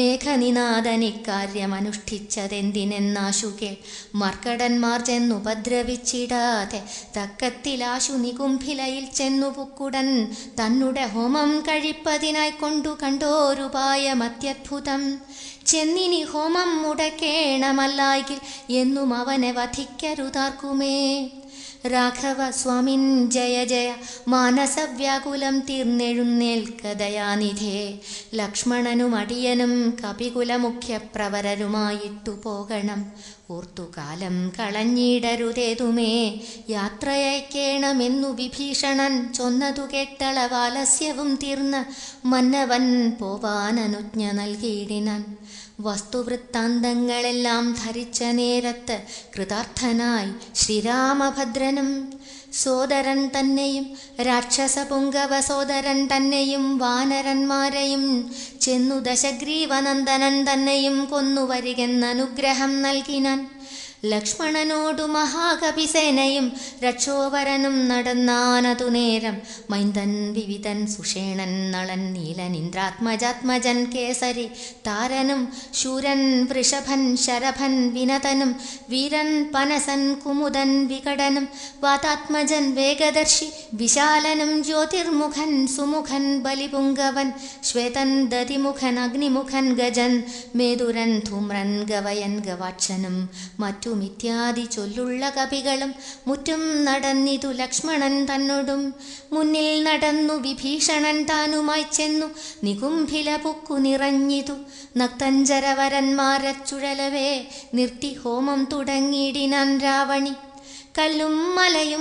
മേഘനിനാഥനിക്കാര്യമനുഷ്ഠിച്ചതെന്തിനെന്നാശു കേൾ. മർക്കടന്മാർ ചെന്നുപദ്രവിച്ചിടാതെ തക്കത്തിലാശു നികുംഭിലയിൽ ചെന്നു പുക്കുടൻ തന്നുടെ ഹോമം കഴിപ്പതിനായി കൊണ്ടു കണ്ടോരുപായമത്യദ്ഭുതം. ചെന്നിനി ഹോമം മുടക്കേണമല്ലായിൽ എന്നും അവനെ വധിക്കരുതാർക്കുമേ. രാഘവ സ്വാമിൻ ജയ ജയ, മാനസവ്യാകുലം തീർന്നെഴുന്നേൽക്കദയാനിധേ. ലക്ഷ്മണനും അടിയനും കപികുലമുഖ്യപ്രവരരുമായിട്ടു പോകണം. ഓർത്തുകാലം കളഞ്ഞിടരുതേതുമേ, യാത്രയക്കേണമെന്നു വിഭീഷണൻ ചൊന്നതു കേട്ടളവാലസ്യവും തീർന്ന് മന്നവൻ പോവാനനുജ്ഞ നൽകിയിടിനാൻ. വസ്തുവൃത്താന്തങ്ങളെല്ലാം ധരിച്ച നേരത്ത് കൃതാർത്ഥനായി ശ്രീരാമഭദ്രനും സോദരൻ തന്നെയും രാക്ഷസപുങ്കവ സോദരൻ തന്നെയും വാനരന്മാരെയും ചെന്നു ദശഗ്രീവനന്ദനൻ തന്നെയും കൊന്നുവരികെന്നനുഗ്രഹം നൽകിനാൻ. ലക്ഷ്മണനോടു മഹാകപിസേനയും രക്ഷോവരനും നടന്നാനതു നേരം മൈന്ദൻ വിവിധൻ സുഷേണൻ നളൻ നീലൻ ഇന്ദ്രാത്മജാത്മജൻ കേസരി താരനും ശൂരൻ വൃഷഭൻ ശരഭൻ വിനതനും വീരൻ പനസൻ കുമുദൻ വികടനും വാതാത്മജൻ വേഗദർശി വിശാലനും ജ്യോതിർമുഖൻ സുമുഖൻ ബലിപുങ്കവൻ ശ്വേതൻ ദതിമുഖൻ അഗ്നിമുഖൻ ഗജൻ മേതുരൻ ധൂമ്രൻ ഗവയൻ ഗവാക്ഷനും മറ്റു ഇത്യാദി ചൊല്ലുള്ള കവികളും മുറ്റും നടന്നിതു ലക്ഷ്മണൻ തന്നോടും. മുന്നിൽ നടന്നു വിഭീഷണൻ താനുമായി ചെന്നു നികുംഭില പുക്കു നിറഞ്ഞിതു. നക്തഞ്ചരവരന്മാരെ ചുഴലവേ നിർത്തി ഹോമം തുടങ്ങിയിടിനാൻ രാവണി. കല്ലും മലയും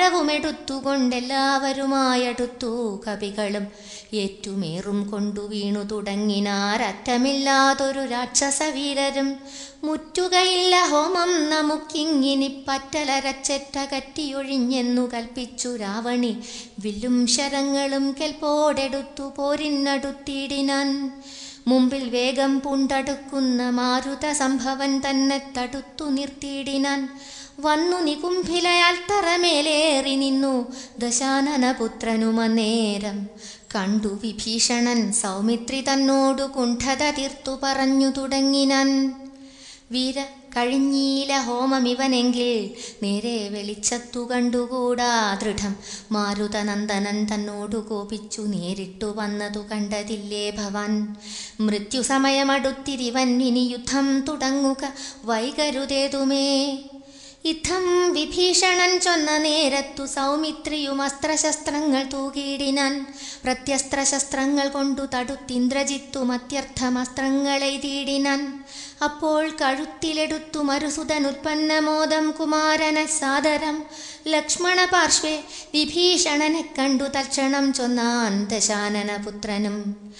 മരവുമെടുത്തുകൊണ്ടെല്ലാവരുമായടുത്തു കവികളും ഏറ്റുമേറും കൊണ്ടു വീണു തുടങ്ങിനാരറ്റമില്ലാതൊരു രാക്ഷസവീരരും. മുറ്റുകയില്ല ഹോമം നമുക്കിങ്ങിനി പറ്റലരച്ചെറ്റ കറ്റിയൊഴിഞ്ഞെന്നു കൽപ്പിച്ചു രാവണി. വില്ലും ശരങ്ങളും കെൽപ്പോടെടുത്തു പോരിനടുത്തിടിനാൻ. മുമ്പിൽ വേഗം പൂണ്ടടുക്കുന്ന മാരുത സംഭവൻ തന്നെ തടുത്തു നിർത്തിയിടിനാൻ. വന്നു നികുംഭിലയാൽ തറമേലേറി നിന്നു ദശാനനപുത്രനുമന്നേരം. കണ്ടു വിഭീഷണൻ സൗമിത്രി തന്നോടു കുണ്ഠത തീർത്തു പറഞ്ഞു തുടങ്ങിനാൻ. വീര കഴിഞ്ഞീല ഹോമമിവനെങ്കിൽ നേരെ വെളിച്ചത്തു കണ്ടുകൂടാ ദൃഢം. മാരുതനന്ദനൻ തന്നോടു കോപിച്ചു നേരിട്ടു വന്നതു കണ്ടതില്ലേ ഭവാൻ. മൃത്യുസമയമടുത്തിരിവൻ ഇനി യുദ്ധം തുടങ്ങുക വൈകരുതേതുമേ. യുദ്ധം വിഭീഷണൻ ചൊന്ന നേരത്തു സൗമിത്രിയും അസ്ത്രശസ്ത്രങ്ങൾ തൂകിയിടിനാൻ. പ്രത്യസ്ത്രശസ്ത്രങ്ങൾ കൊണ്ടു തടുത്തിന്ദ്രജിത്തും അത്യർത്ഥമസ്ത്രങ്ങളെയ്തിടിനാൻ. അപ്പോൾ കഴുത്തിലെടുത്തു മരുസുതനുൽപ്പന്നമോദം കുമാരന സാദരം. ലക്ഷ്മണ പാർശ്വേ വിഭീഷണനെ കണ്ടു തൽക്ഷണം ചൊന്നാൻ ദശാനന പുത്രനും.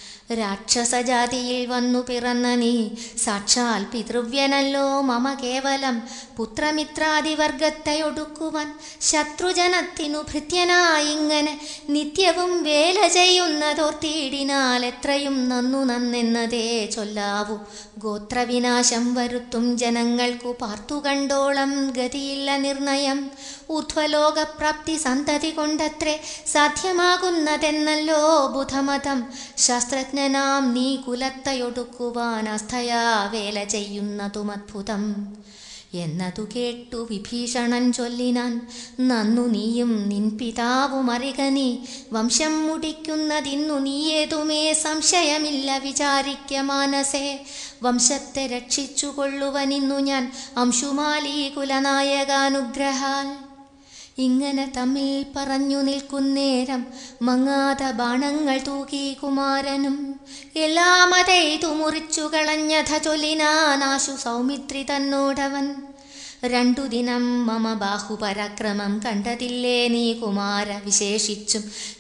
രാക്ഷസജാതിയിൽ വന്നു പിറന്ന നീ സാക്ഷാൽ പിതൃവ്യനല്ലോ മമ കേവലം. പുത്രമിത്രാദിവർഗത്തെ ഒടുക്കുവാൻ ശത്രുജനത്തിനു ഭൃത്യനായിങ്ങനെ നിത്യവും വേല ചെയ്യുന്നതോർത്തിയിടിനാൽ എത്രയും നന്നു നന്നെന്നതേ ചൊല്ലാവൂ. ഗോത്രവിനാശം വരുത്തും ജനങ്ങൾക്കു പാർത്തു കണ്ടോളം ഗതിയില്ല നിർണയം. ഊർധ്വലോകപ്രാപ്തി സന്തതി കൊണ്ടത്രേ സാധ്യമാകുന്നതെന്നല്ലോ ബുധമതം. ശാസ്ത്രജ്ഞനാം നീ കുലത്തയൊടുക്കുവാൻ അസ്ഥയാ വേല ചെയ്യുന്നതുമദ്ഭുതം എന്നതു കേട്ടു വിഭീഷണൻ ചൊല്ലിനാൻ. നന്നു നീയും നിൻ പിതാവും അറിക നീ വംശം മുടിക്കുന്നതിന്നു നീയേതുമേ സംശയമില്ല വിചാരിക്ക മാനസേ. വംശത്തെ രക്ഷിച്ചു കൊള്ളുവനിന്നു ഞാൻ അംശുമാലീ കുലനായകാനുഗ്രഹാൽ. ഇങ്ങനെ തമ്മിൽ പറഞ്ഞു നിൽക്കുന്നേരം മങ്ങാത ബാണങ്ങൾ തൂകി കുമാരനും. എല്ലാമതെയ്തു മുറിച്ചു കളഞ്ഞഥ ചൊല്ലിനാനാശു സൗമിത്രി തന്നോടവൻ. രണ്ടു ദിനം മമ ബാഹുപരാക്രമം കണ്ടതില്ലേ നീ കുമാര വിശേഷിച്ചും.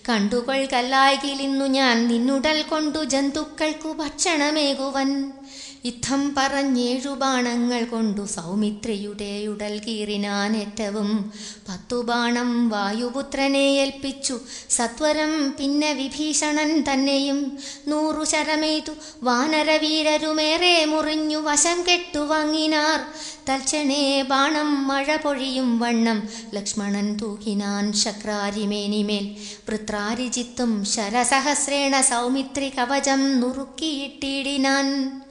കണ്ടുകൊൾകല്ലായികിലിന്നു ഞാൻ നിന്നുടൽ കൊണ്ടു ജന്തുക്കൾക്കു ഭക്ഷണമേകുവൻ. യുദ്ധം പറഞ്ഞേഴു ബാണങ്ങൾ കൊണ്ടു സൗമിത്രിയുടെ ഉടൽ കീറിനാൻ ഏറ്റവും. പത്തു ബാണം വായുപുത്രനെ ഏൽപ്പിച്ചു സത്വരം പിന്നെ വിഭീഷണൻ തന്നെയും. നൂറു ശരമേതു വാനരവീരരുമേറെ മുറിഞ്ഞു വശം കെട്ടു വാങ്ങിനാർ. തൽക്ഷണേ ബാണം മഴ പൊഴിയും വണ്ണം ലക്ഷ്മണൻ തൂക്കിനാൻ ശക്രാരിമേനിമേൽ. വൃത്രാരിജിത്തും ശരസഹസ്രേണ സൗമിത്രി കവചം നുറുക്കിയിട്ടിടിനാൻ.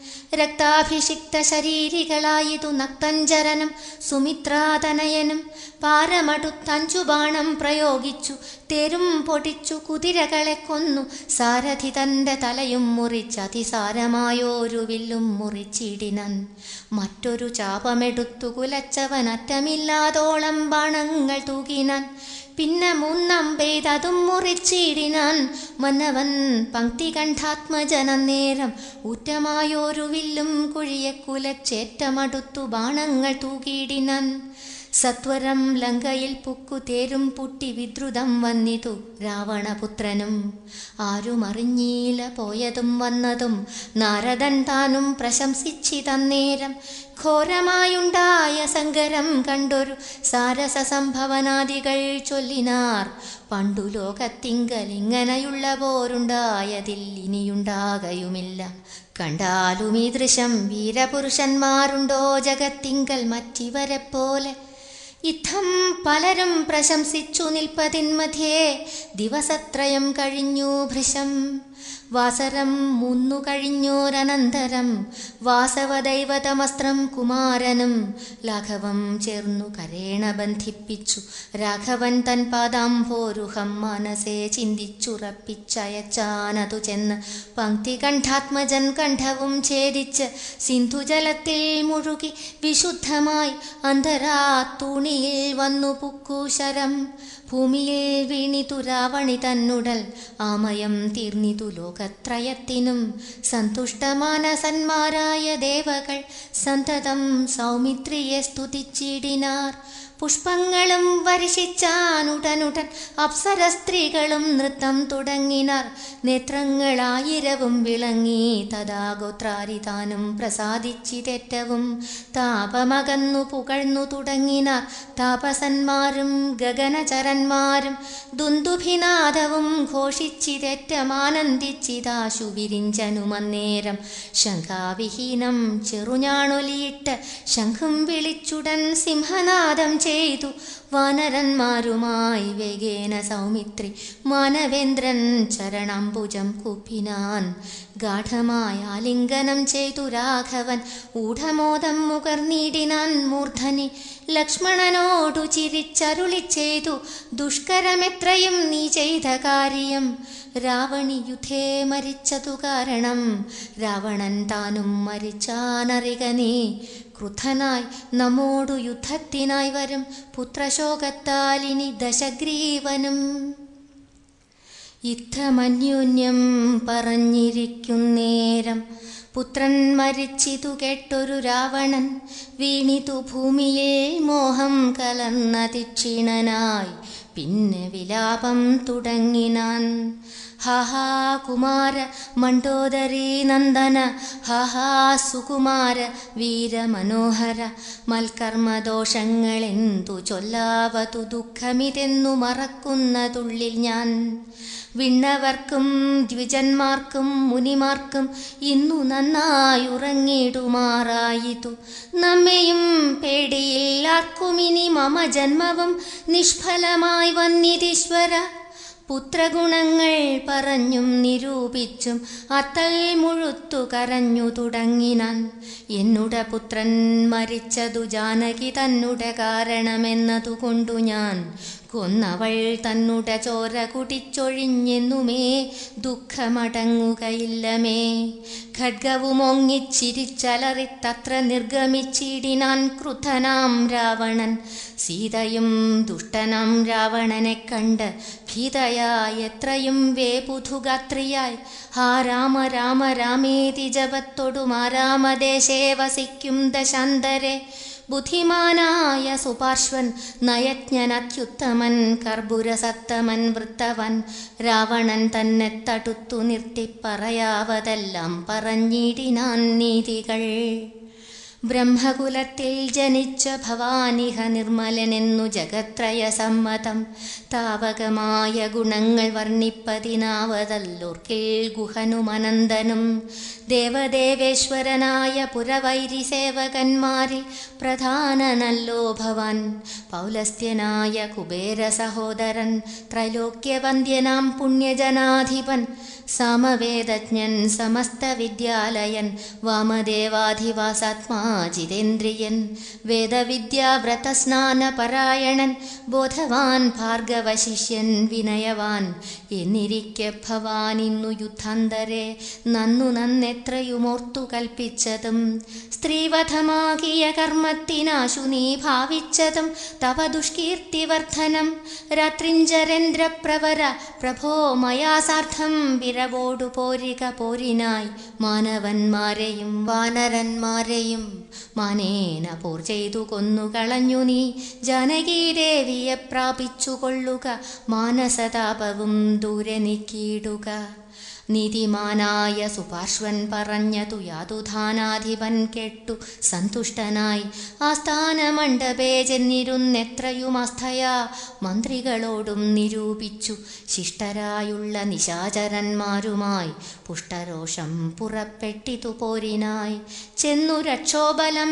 രക്താഭിഷിക്ത ശരീരികളായിതു നക്തഞ്ചരനും സുമിത്രാതനയനും. പാരമടുത്തഞ്ചു ബാണം പ്രയോഗിച്ചു തെരും പൊടിച്ചു കുതിരകളെ കൊന്നു. സാരഥി തൻ്റെ തലയും മുറിച്ച് അതിസാരമായോരു വില്ലും മുറിച്ചിടിനാൻ. മറ്റൊരു ചാപമെടുത്തു കുലച്ചവൻ അറ്റമില്ലാതോളം ബാണങ്ങൾ തൂകിനാൻ. പിന്നെ മൂന്നാം പെയ്തതും മുറിച്ചിടിനാൻ. മന്നവൻ പങ്ക്തികണ്ഠാത്മജനന്നേരം ഊറ്റമായോരു വില്ലും കുഴിയെ കുലച്ചേറ്റമടുത്തു ബാണങ്ങൾ തൂകിയിടിനാൻ. സത്വരം ലങ്കയിൽ പുക്കു തേരും പുട്ടി വിദ്രുതം വന്നിതു രാവണപുത്രനും. ആരുമറിഞ്ഞീല പോയതും വന്നതും നാരദൻ താനും പ്രശംസിച്ചിതന്നേരം. ഘോരമായുണ്ടായ സങ്കരം കണ്ടൊരു സാരസ സംഭവനാദികൾ ചൊല്ലിനാർ. പണ്ടു ലോകത്തിങ്കൽ ഇങ്ങനെയുള്ള പോരുണ്ടായതിൽ ഇനിയുണ്ടാകയുമില്ല. കണ്ടാലും ഈ ദൃശം വീരപുരുഷന്മാരുണ്ടോ ജഗത്തിങ്കൽ മറ്റിവരെ പോലെ. യുദ്ധം പലരും പ്രശംസിച്ചു നിൽപ്പതിന്മധ്യേ ദിവസത്രയം കഴിഞ്ഞു ഭൃശം. വാസരം മൂന്നു കഴിഞ്ഞോരനന്തരം വാസവദൈവതമസ്ത്രം കുമാരനും. ലാഘവം ചേർന്നു കരേണ ബന്ധിപ്പിച്ചു രാഘവൻ തൻ പാദാംഭോരുഹം മനസ്സേ ചിന്തിച്ചുറപ്പിച്ചയച്ചാനതു ചെന്ന്. പങ്ക്തികണ്ഠാത്മജൻ കണ്ഠവും ഛേദിച്ച് സിന്ധുജലത്തിൽ മുഴുകി വിശുദ്ധമായി അന്തരാ തൂണിയിൽ വന്നു പുക്കു ശരം. ഭൂമിയിൽ വീണിതു രാവണി തന്നുടൽ ആമയം തീർന്നിതു ലോകത്രയത്തിനും. സന്തുഷ്ടമാനസന്മാരായ ദേവകൾ സന്തതം സൗമിത്രിയെ സ്തുതിച്ചിടിനാർ. പുഷ്പങ്ങളും വർഷിച്ചാനുടനുടൻ അപ്സര സ്ത്രീകളും നൃത്തം തുടങ്ങിനാർ. നേത്രങ്ങളായിരവും വിളങ്ങി തഥാ ഗോത്രാരിതാനും പ്രസാദിച്ചിതേറ്റവും. താപമകന്നു പുകഴ്ന്നു തുടങ്ങിനാർ താപസന്മാരും ഗഗനചരന്മാരും. ദുന്ദുഭിനാദവും ഘോഷിച്ചിതേറ്റമാനന്ദിച്ചിതാശു വിരിഞ്ചനുമന്നേരം. ശംഖാവിഹീനം ചെറുഞാണൊലിയിട്ട് ശംഖും വിളിച്ചുടൻ സിംഹനാദം ചെയ്തു. വാനരന്മാരുമായി വേഗേന സൗമിത്രി മാനവേന്ദ്രൻ ചരണാംബുജം കുപ്പിനാൻ. ഗാഠമായ ആലിംഗനം ചെയ്തു രാഘവൻ ഊഢമോദം മുകർന്നിടിനാൻ മൂർധനി. ലക്ഷ്മണനോടു ചിരിച്ചരുളി ചെയ്തു ദുഷ്കരമെത്രയും നീ ചെയ്ത കാര്യം. രാവണി യുദ്ധേ മരിച്ചതു കാരണം രാവണൻ താനും മരിച്ചാനറിക നീ. ക്രുദ്ധനായി നമ്മോടു യുദ്ധത്തിനായി വരും പുത്രശോകത്താലിനി ദശഗ്രീവനും. യുദ്ധമന്യോന്യം പറഞ്ഞിരിക്കുന്നേരം പുത്രൻ മരിച്ചിതു കേട്ടൊരു രാവണൻ വീണിതു ഭൂമിയിൽ മോഹം കലർന്നതിക്ഷീണനായി പിന്നെ വിലാപം തുടങ്ങിനാൻ. ഹാഹാ കുമാര മണ്ഡോദരീ നന്ദന, ഹാഹാ സുകുമാര വീരമനോഹര, മൽക്കർമ്മദോഷങ്ങളെന്തു ചൊല്ലാവതു ദുഃഖമിതെന്നു മറക്കുന്നതുള്ളിൽ ഞാൻ. വിണ്ണവർക്കും ദ്വിജന്മാർക്കും മുനിമാർക്കും ഇന്നു നന്നായുറങ്ങിടുമാറായിതു. നമ്മയും പേടിയില്ലാർക്കുമിനി മമ ജന്മവും നിഷ്ഫലമായി വന്നിതീശ്വര. പുത്രഗുണങ്ങൾ പറഞ്ഞും നിരൂപിച്ചും അത്തൽ മുഴുത്തു കരഞ്ഞു തുടങ്ങിനാൻ. എന്നുടെ പുത്രൻ മരിച്ചതു ജാനകി തന്നുടെ കാരണമെന്നതുകൊണ്ടു ഞാൻ കൊന്നവൾ തന്നുടെ ചോര കുടിച്ചൊഴിഞ്ഞെന്നുമേ ദുഃഖമടങ്ങുകയില്ലമേ. ഖഡ്ഗവുമൊങ്ങിച്ചിരിച്ചലറിത്തത്ര നിർഗമിച്ചിടിനാൻ ക്രുദ്ധനാം രാവണൻ. സീതയും ദുഷ്ടനാം രാവണനെ കണ്ട് ഭീതയായി എത്രയും വേപുധുഗാത്രിയായി ഹാ രാമ രാമ രാമേതി ജപത്തൊടുമാരാമദേശേ വസിക്കും ദശാന്തരെ. ബുദ്ധിമാനായ സുപാർശ്വൻ നയജ്ഞനത്യുത്തമൻ കർപ്പുരസത്തമൻ വൃത്തവൻ രാവണൻ തന്നെ തടുത്തു നിർത്തി പറയാവതെല്ലാം പറഞ്ഞിടിനാൻ നീതികൾ. ബ്രഹ്മകുലത്തിൽ ജനിച്ച ഭവാനിഹ നിർമ്മലനെന്നു ജഗത്രയ സമ്മതം. താവകമായ ഗുണങ്ങൾ വർണ്ണിപ്പതിനാവതല്ലോർക്കിൽ ഗുഹനുമനന്തനും. ദേവദേവേശ്വരനായ പുരവൈരി സേവകന്മാരിൽ പ്രധാനനല്ലോ ഭവാൻ. പൗലസ്ത്യനായ കുബേര സഹോദരൻ, ത്രൈലോക്യവന്ദ്യനാം പുണ്യജനാധിപൻ, സമവേദജ്ഞൻ സമസ്ത വിദ്യാലയൻ, വാമദേവാധിവാസാത്മാ ജിതേന്ദ്രിയൻ, വേദവിദ്യാവ്രതസ്നാനപരായണൻ, ബോധവാൻ ഭാർഗവശിഷ്യൻ വിനയവാൻ എന്നിരിക്കെ ഭവാൻ ഇന്നു യുദ്ധാന്തരെ നന്നു നന്നെത്രയുമോർത്തു കൽപ്പിച്ചതും സ്ത്രീവധമാകിയ കർമ്മത്തിനാശു നീ ഭാവിച്ചതും തവ ദുഷ്കീർത്തിവർദ്ധനം. രാത്രിഞ്ചരേന്ദ്രപ്രവര പ്രഭോ മയാ സാർദ്ധം വിരവോടു പോരിക പോരിനായി മാനവന്മാരെയും വാനരന്മാരെയും മാനേന പോർ ചെയ്തു കൊന്നുകളഞ്ഞു നീ ജാനകീദേവിയെ പ്രാപിച്ചു കൊള്ളുക. മാനസതാപവും ദൂരെ നീക്കിയിടുക. നീതിമാനായ സുപാർശ്വൻ പറഞ്ഞതു യാതുധാനാധിപൻ കേട്ടു സന്തുഷ്ടനായി. ആസ്ഥാനമണ്ഡപേ ചെന്നിരുന്നെത്രയുമസ്ഥയാ മന്ത്രികളോടും നിരൂപിച്ചു. ശിഷ്ടരായുള്ള നിശാചരന്മാരുമായി പുഷ്ടരോഷം പുറപ്പെട്ടിതു പോരിനായി. ചെന്നു രക്ഷോബലം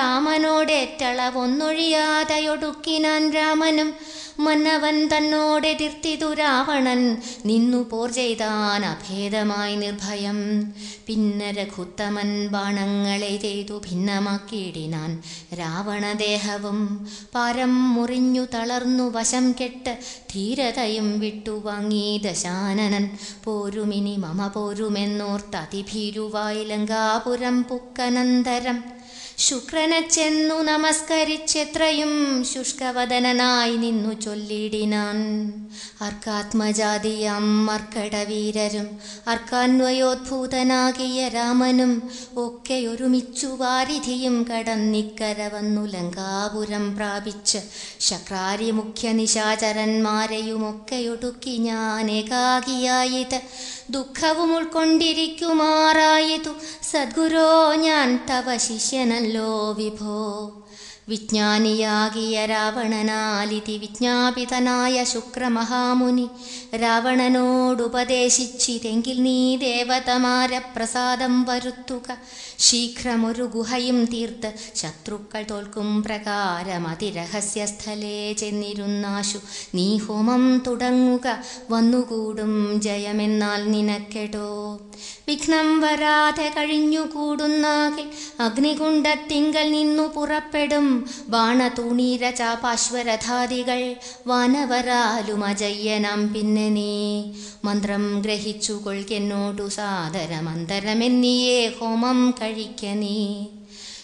രാമനോടേറ്റളവൊന്നൊഴിയാതെയൊടുക്കിനാൻ രാമനും. മന്നവൻ തന്നോടെതിർത്തിതു രാവണൻ നിന്നു പോർ ചെയ്താൻ അഭേദമായി നിർഭയം. പിന്നെ രഘുത്തമൻ ബാണങ്ങളെ ചെയ്തു ഭിന്നമാക്കിയിടിനാൻ രാവണദേഹവും. പാരം മുറിഞ്ഞു തളർന്നു വശം കെട്ട് ധീരതയും വിട്ടുവാങ്ങി ദശാനനൻ. പോരുമിനി മമ പോരുമെന്നോർത്ത് അതിഭീരുവായി ലങ്കാപുരം പുക്കനന്തരം. ശുക്രനെ ചെന്നു നമസ്കരിച്ചെത്രയും ശുഷ്കവദനായി നിന്നു ചൊല്ലിടിനാൻ. അർക്കാത്മജാതിയാം മർക്കടവീരരും അർക്കാന്വയോദ്ഭൂതനാകിയ രാമനും ഒക്കെ ഒരുമിച്ചു വാരിധിയും കടന്നിക്കര വന്നു ലങ്കാപുരം പ്രാപിച്ച് ശക്രാരി മുഖ്യ നിശാചരന്മാരെയുമൊക്കെയൊടുക്കി ഞാൻ ഏകാകിയായത് ദുഃഖവും ഉൾക്കൊണ്ടിരിക്കുമാറായിതു. സദ്ഗുരോ ഞാൻ തവ ശിഷ്യനല്ലോ വിഭോ. വിജ്ഞാനിയാകിയ രാവണനാലിതി വിജ്ഞാപിതനായ ശുക്രമഹാമുനി രാവണനോടുപദേശിച്ചിതെങ്കിൽ നീ ദേവതമാര പ്രസാദം വരുത്തുക. ശീഘ്രമൊരു ഗുഹയും തീർത്ത് ശത്രുക്കൾ തോൽക്കും പ്രകാരം അതിരഹസ്യസ്ഥലേ ചെന്നിരുന്നാശു നീ ഹോമം തുടങ്ങുക. വന്നുകൂടും ജയമെന്നാൽ നിനക്കെടോ. വിഘ്നം വരാതെ കഴിഞ്ഞുകൂടുന്നാകിൽ അഗ്നികുണ്ഡത്തിങ്കൽ നിന്നു പുറപ്പെടും ബാണതൂണീര ചാപാശ്വരഥാദികൾ. വാനവരാലും അജയ്യനാം പിന്നെ നീ മന്ത്രം ഗ്രഹിച്ചു കൊൾക്കെന്നോടു സാദരമന്തരമെന്നിയേ ഹോമം കഴിക്ക നീ.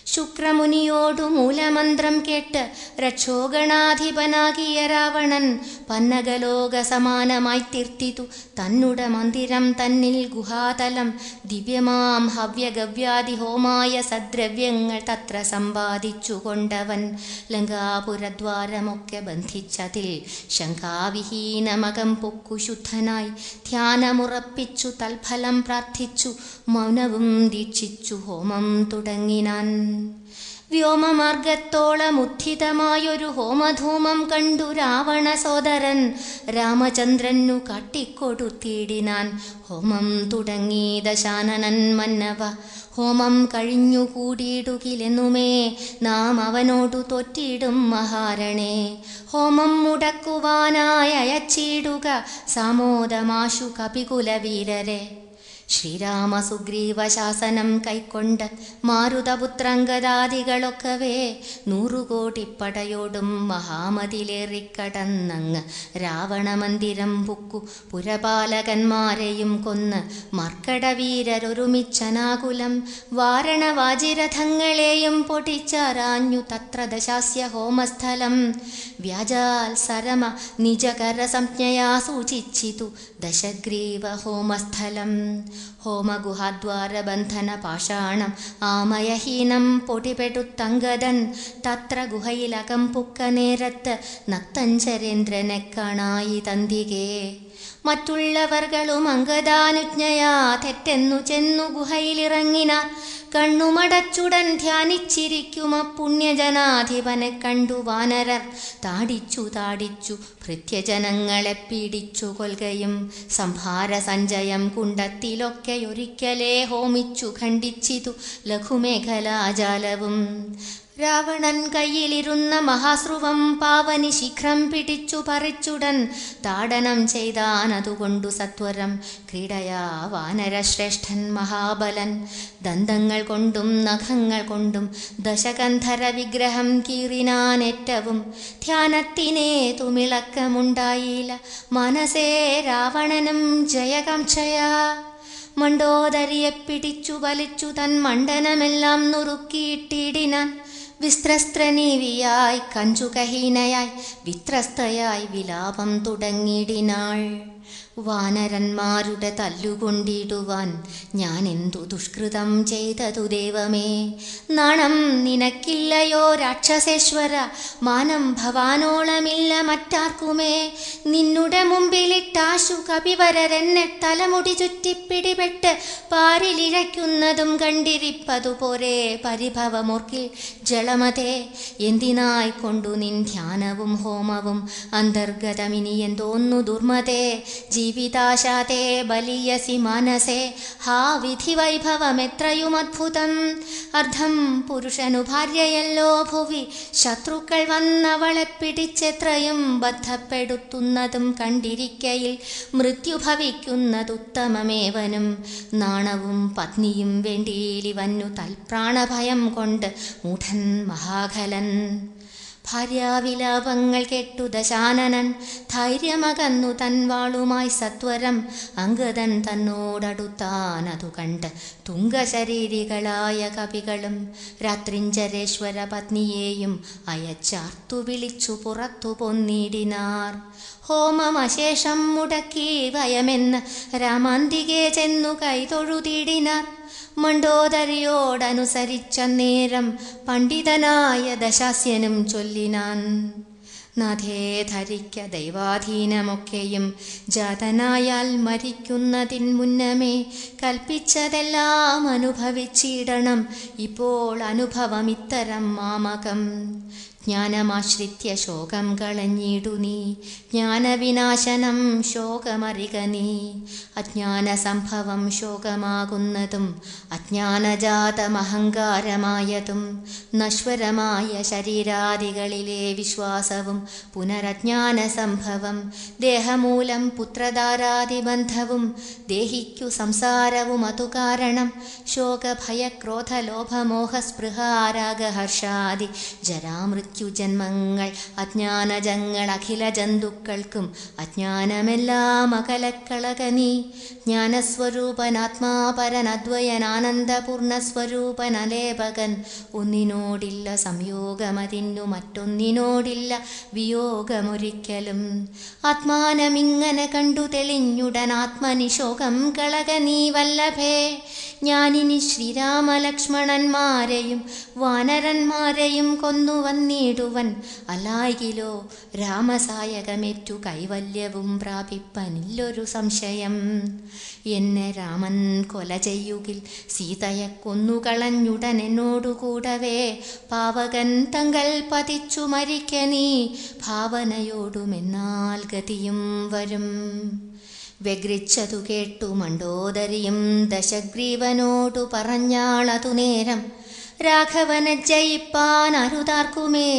ശുക്രമുനിയോടു മൂലമന്ത്രം കേട്ട് രക്ഷോഗണാധിപനാകിയ രാവണൻ പന്നകലോക സമാനമായി തീർത്തിതു തന്നുട മന്ദിരം തന്നിൽ ഗുഹാതലം. ദിവ്യമാം ഹവ്യഗവ്യാദി ഹോമായ സദ്രവ്യങ്ങൾ തത്ര സമ്പാദിച്ചു കൊണ്ടവൻ ലങ്കാപുരദ്വാരമൊക്കെ ബന്ധിച്ചതിൽ ശങ്കാവിഹീനമകം പൊക്കു ശുദ്ധനായി ധ്യാനമുറപ്പിച്ചു തൽഫലം പ്രാർത്ഥിച്ചു മൗനവും ദീക്ഷിച്ചു ഹോമം തുടങ്ങിനാൻ. വ്യോമമാർഗത്തോളമുദ്ധിതമായൊരു ഹോമധൂമം കണ്ടു രാവണ സോദരൻ രാമചന്ദ്രനു കാട്ടിക്കൊടുത്തിടിനാൻ. ഹോമം തുടങ്ങി ദശാനനൻ മന്നവ ഹോമം കഴിഞ്ഞു കൂടിയിടുകിലെന്നുമേ നാം അവനോടു തോറ്റിടും മഹാരണേ. ഹോമം മുടക്കുവാനായി അയച്ചിടുക സാമോദമാശു കപികുലവീരരെ. ശ്രീരാമ സുഗ്രീവ ശാസനം കൈക്കൊണ്ട് മാരുതപുത്രങ്കദാദികളൊക്കവേ നൂറുകോടിപ്പടയോടും മഹാമതിലേറിക്കടന്നങ്ങ് രാവണമന്ദിരം പുക്കു പുരപാലകന്മാരെയും കൊന്ന് മർക്കടവീരരൊരുമിച്ചനാകുലം വാരണവാജിരഥങ്ങളെയും പൊടിച്ചറാഞ്ഞു തത്ര ദശാസ്യ ഹോമസ്ഥലം. വ്യാജാൽ സരമ നിജകരസംജ്ഞയാ സൂചിച്ചിതു ദശഗ്രീവ ഹോമസ്ഥലം. ഹോമഗുഹാദ്വാരബന്ധന പാഷാണം ആമയഹീനം പൊടിപെടുത്തങ്കദൻ തത്ര ഗുഹയിലകം പുക്ക നേരത്ത് നക്തഞ്ചരേന്ദ്രനെ കാണായി തന്തികേ. മറ്റുള്ളവർകളും അങ്കദാനുജ്ഞയാ തെറ്റെന്നു ചെന്നു ഗുഹയിലിറങ്ങിനാർ. കണ്ണുമടച്ചുടൻ ധ്യാനിച്ചിരിക്കും പുണ്യജനാധിപനെ കണ്ടു വാനരർ താടിച്ചു താടിച്ചു ഭൃത്യജനങ്ങളെ പീഡിച്ചു കൊൽകയും സംഭാര സഞ്ചയം കുണ്ടത്തിലൊക്കെയൊരിക്കലേ ഹോമിച്ചു ഖണ്ഡിച്ചിതു ലഘുമേഖലാജാലവും. രാവണൻ കയ്യിലിരുന്ന മഹാശ്രുവം പാവനി ശീഘ്രം പിടിച്ചു പറിച്ചുടൻ താടനം ചെയ്താനതുകൊണ്ടു സത്വരം ക്രീഡയാ വാനരശ്രേഷ്ഠൻ മഹാബലൻ. ദന്തങ്ങൾ കൊണ്ടും നഖങ്ങൾ കൊണ്ടും ദശകന്ധര വിഗ്രഹം കീറിനാനേറ്റവും ധ്യാനത്തിനേ തുമിളക്കമുണ്ടായില്ല മനസ്സേ രാവണനും ജയകാംക്ഷയാ. മണ്ടോദരിയെ പിടിച്ചു വലിച്ചു തൻ മണ്ഡനമെല്ലാം നുറുക്കിയിട്ടിടിനാൻ. വിസ്ത്രസ്ത്രനീവിയായി കഞ്ചുകഹീനയായി വിത്രസ്തയായി വിലാപം തുടങ്ങിയിടിനാൾ. വാനരന്മാരുടെ തല്ലുകൊണ്ടിടുവാൻ ഞാൻ എന്തു ദുഷ്കൃതം ചെയ്തതു ദൈവമേ. നാണം നിനക്കില്ലയോ രാക്ഷസേശ്വര, മാനം ഭവാനോളമില്ല മറ്റാർക്കുമേ. നിന്നുടെ മുമ്പിലിട്ടാശു കപിവരരെന്നെ തലമുടി ചുറ്റിപ്പിടിപെട്ട് പാരിലിഴയ്ക്കുന്നതും കണ്ടിരിപ്പതുപോലെ പരിഭവമോർക്കിൽ ജളമതേ. എന്തിനായി കൊണ്ടു നിൻ ധ്യാനവും ഹോമവും അന്തർഗതമിനി എന്തോന്നു ദുർമതേ. ജീവിതാശാതേ ബലിയസി മാനസേ ഹാ വിധി വൈഭവമെത്രയും അദ്ഭുതം. അർദ്ധം പുരുഷനു ഭാര്യയല്ലോ ഭുവി ശത്രുക്കൾ വന്നവളെ പിടിച്ചെത്രയും ബദ്ധപ്പെടുത്തുന്നതും കണ്ടിരിക്കയിൽ മൃത്യു ഭവിക്കുന്നതുത്തമമേവനും. നാണവും പത്നിയും വേണ്ടിയിലിവന്നു തൽപ്രാണഭയം കൊണ്ട് മൂഢൻ മഹാഖലൻ. ഭാര്യാവിലാപങ്ങൾ കേട്ടു ദശാനനൻ ധൈര്യമകന്നു തൻ വാളുമായി സത്വരം. അങ്കദൻ തന്നോടടുത്താനതു കണ്ട് തുംഗശരീരികളായ കവികളും രാത്രിഞ്ചരേശ്വര പത്നിയെയും അയച്ചാർത്തു വിളിച്ചു പുറത്തു പൊന്നിടിനാർ. ഹോമമശേഷം മുടക്കി വയമെന്ന് രാമാന്തികെ ചെന്നു കൈതൊഴുതിടിനാർ. മണ്ടോദരിയോടനുസരിച്ച നേരം പണ്ഡിതനായ ദശാസ്യനും ചൊല്ലിനാൻ. നാഥേ ധരിക്ക ദൈവാധീനമൊക്കെയും ജാതനായാൽ മരിക്കുന്നതിൻ മുന്നമേ കൽപ്പിച്ചതെല്ലാം അനുഭവിച്ചിടണം. ഇപ്പോൾ അനുഭവമിത്തരം മാമകം. ജ്ഞാനമാശ്രിത്യ ശോകം കളഞ്ഞിടു നീ, ജ്ഞാനവിനാശനം ശോകമറിക നീ. അജ്ഞാനസംഭവം ശോകമാകുന്നതും അജ്ഞാനജാതമഹങ്കാരമായതും നശ്വരമായ ശരീരാദികളിലെ വിശ്വാസവും പുനരജ്ഞാനസംഭവം ദേഹമൂലം പുത്രധാരാദിബന്ധവും ദേഹിക്കു സംസാരവും അതു കാരണം. ശോകഭയക്രോധലോഭമോഹസ്പൃഹാരാഗഹർഷാദി ജരാമൃത്യു മർത്യുജന്മങ്ങൾ അജ്ഞാനജങ്ങൾ അഖില ജന്തുക്കൾക്കും അജ്ഞാനമെല്ലാം അകലക്കളക നീ. ജ്ഞാനസ്വരൂപനാത്മാപരൻ അദ്വയനാനന്ദപൂർണസ്വരൂപൻ അലേപകൻ. ഒന്നിനോടില്ല സംയോഗമതിന്നു മറ്റൊന്നിനോടില്ല വിയോഗമൊരിക്കലും. ആത്മാനമിങ്ങനെ കണ്ടു തെളിഞ്ഞുടൻ ആത്മനിശോകം കളക നീ വല്ലഭേ. ഞാനിനി ശ്രീരാമലക്ഷ്മണന്മാരെയും വാനരന്മാരെയും കൊന്നു വന്നിടുവൻ. അല്ലായികിലോ രാമസായകമേറ്റു കൈവല്യവും പ്രാപിപ്പനില്ലൊരു സംശയം. എന്നെ രാമൻ കൊല ചെയ്യുകിൽ സീതയെ കൊന്നുകളഞ്ഞുടൻ എന്നോടുകൂടവേ പാവകൻ തങ്ങൾ പതിച്ചു മരിക്ക നീ. ഭാവനയോടുമെന്നാൽ ഗതിയും വരും. വ്യഗ്രിച്ചതു കേട്ടു മണ്ഡോദരിയും ദശഗ്രീവനോടു പറഞ്ഞാളതു നേരം. രാഘവനെ ജയിപ്പാൻ അരുതാർക്കുമേ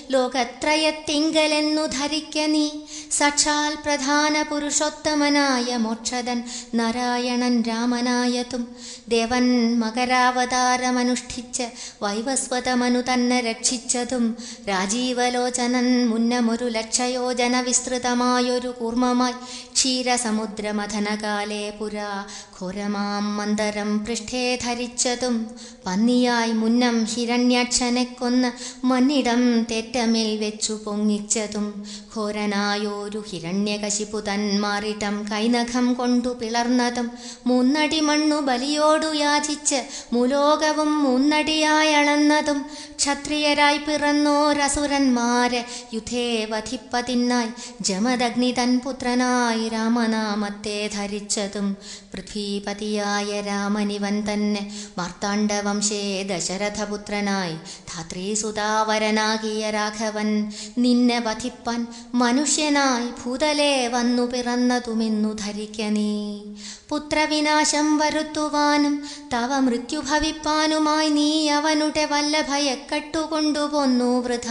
ലോകത്രയത്തിങ്കലെന്നു ധരിക്ക നീ. സാക്ഷാൽ പ്രധാന പുരുഷോത്തമനായ മോക്ഷദൻ നാരായണൻ രാമനായതും ദേവൻ മകരാവതാരമനുഷ്ഠിച്ച് വൈവസ്വതമനു തന്നെ രക്ഷിച്ചതും രാജീവലോചനൻ മുന്നമൊരു ലക്ഷയോജന വിസ്തൃതമായൊരു കൂർമ്മമായി ക്ഷീരസമുദ്രമഥനകാലേ പുരാ ഘോരമാം മന്ദരം പൃഷ്ഠേ ധരിച്ചതും പന്നിയായി മുന്നം ഹിരണ്യാക്ഷനെ കൊന്ന് മന്നിടം തേറ്റമേൽ വെച്ചു പൊങ്ങിച്ചതും ഘോരനായോരു ഹിരണ്യകശിപു തന്മാറിടം കൈനഖം കൊണ്ടു പിളർന്നതും മൂന്നടി മണ്ണു ബലിയോടു യാചിച്ച് മുലോകവും മൂന്നടിയായളന്നതും ക്ഷത്രിയരായി പിറന്നോരസുരന്മാരെ യുദ്ധേ വധിപ്പതിനായി ജമദഗ്നി തൻ പുത്രനായി രാമനാമത്തെ ധരിച്ചതും പൃഥ്വീപതിയായ രാമനിവൻ തന്നെ മാർത്താണ്ഡവംശേ ദശരഥപുത്രനായി ധാത്രീസുതാവരനാകിയ രാഘവൻ നിന്നെ വധിപ്പാൻ മനുഷ്യനായി ഭൂതലേ വന്നു പിറന്നതുമെന്നു ധരിക്ക നീ. പുത്രവിനാശം വരുത്തുവാനും തവ മൃത്യു ഭവിപ്പാനുമായി നീ അവനുടെ വല്ലഭയെ കട്ടുകൊണ്ടുപോന്നു വൃഥ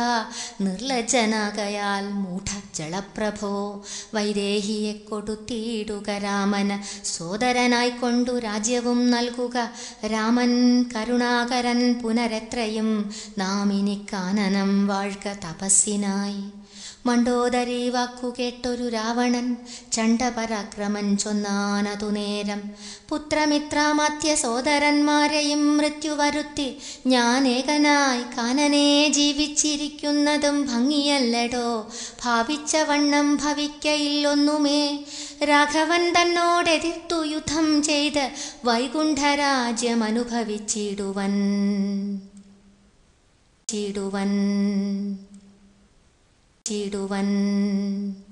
നിർലജ്ജനാകയാൽ മൂഢ ജളപ്രഭോ. വൈദേഹിയെ കൊടുത്തിടുക രാമന് സോദരനായിക്കൊണ്ടു രാജ്യവും നൽകുക. രാമൻ കരുണാകരൻ പുനരെത്രയും നാം ഇനി കാനനം വാഴ്ക തപസ്സിനായി. മണ്ഡോദരി വാക്കു കേട്ടൊരു രാവണൻ ചണ്ഡപരാക്രമൻ ചൊന്നാനതു നേരം. പുത്രമിത്രാമാത്യ സോദരന്മാരെയും മൃത്യു വരുത്തി ഞാൻ ഏകനായി കാനനെ ജീവിച്ചിരിക്കുന്നതും ഭംഗിയല്ലടോ. ഭാവിച്ച വണ്ണം ഭവിക്കയില്ലൊന്നുമേ. രാഘവൻ തന്നോടെതിർത്തു യുദ്ധം ചെയ്ത് വൈകുണ്ഠരാജ്യമനുഭവിച്ചിടുവൻ ചിടുവൻ ചിടുവൻ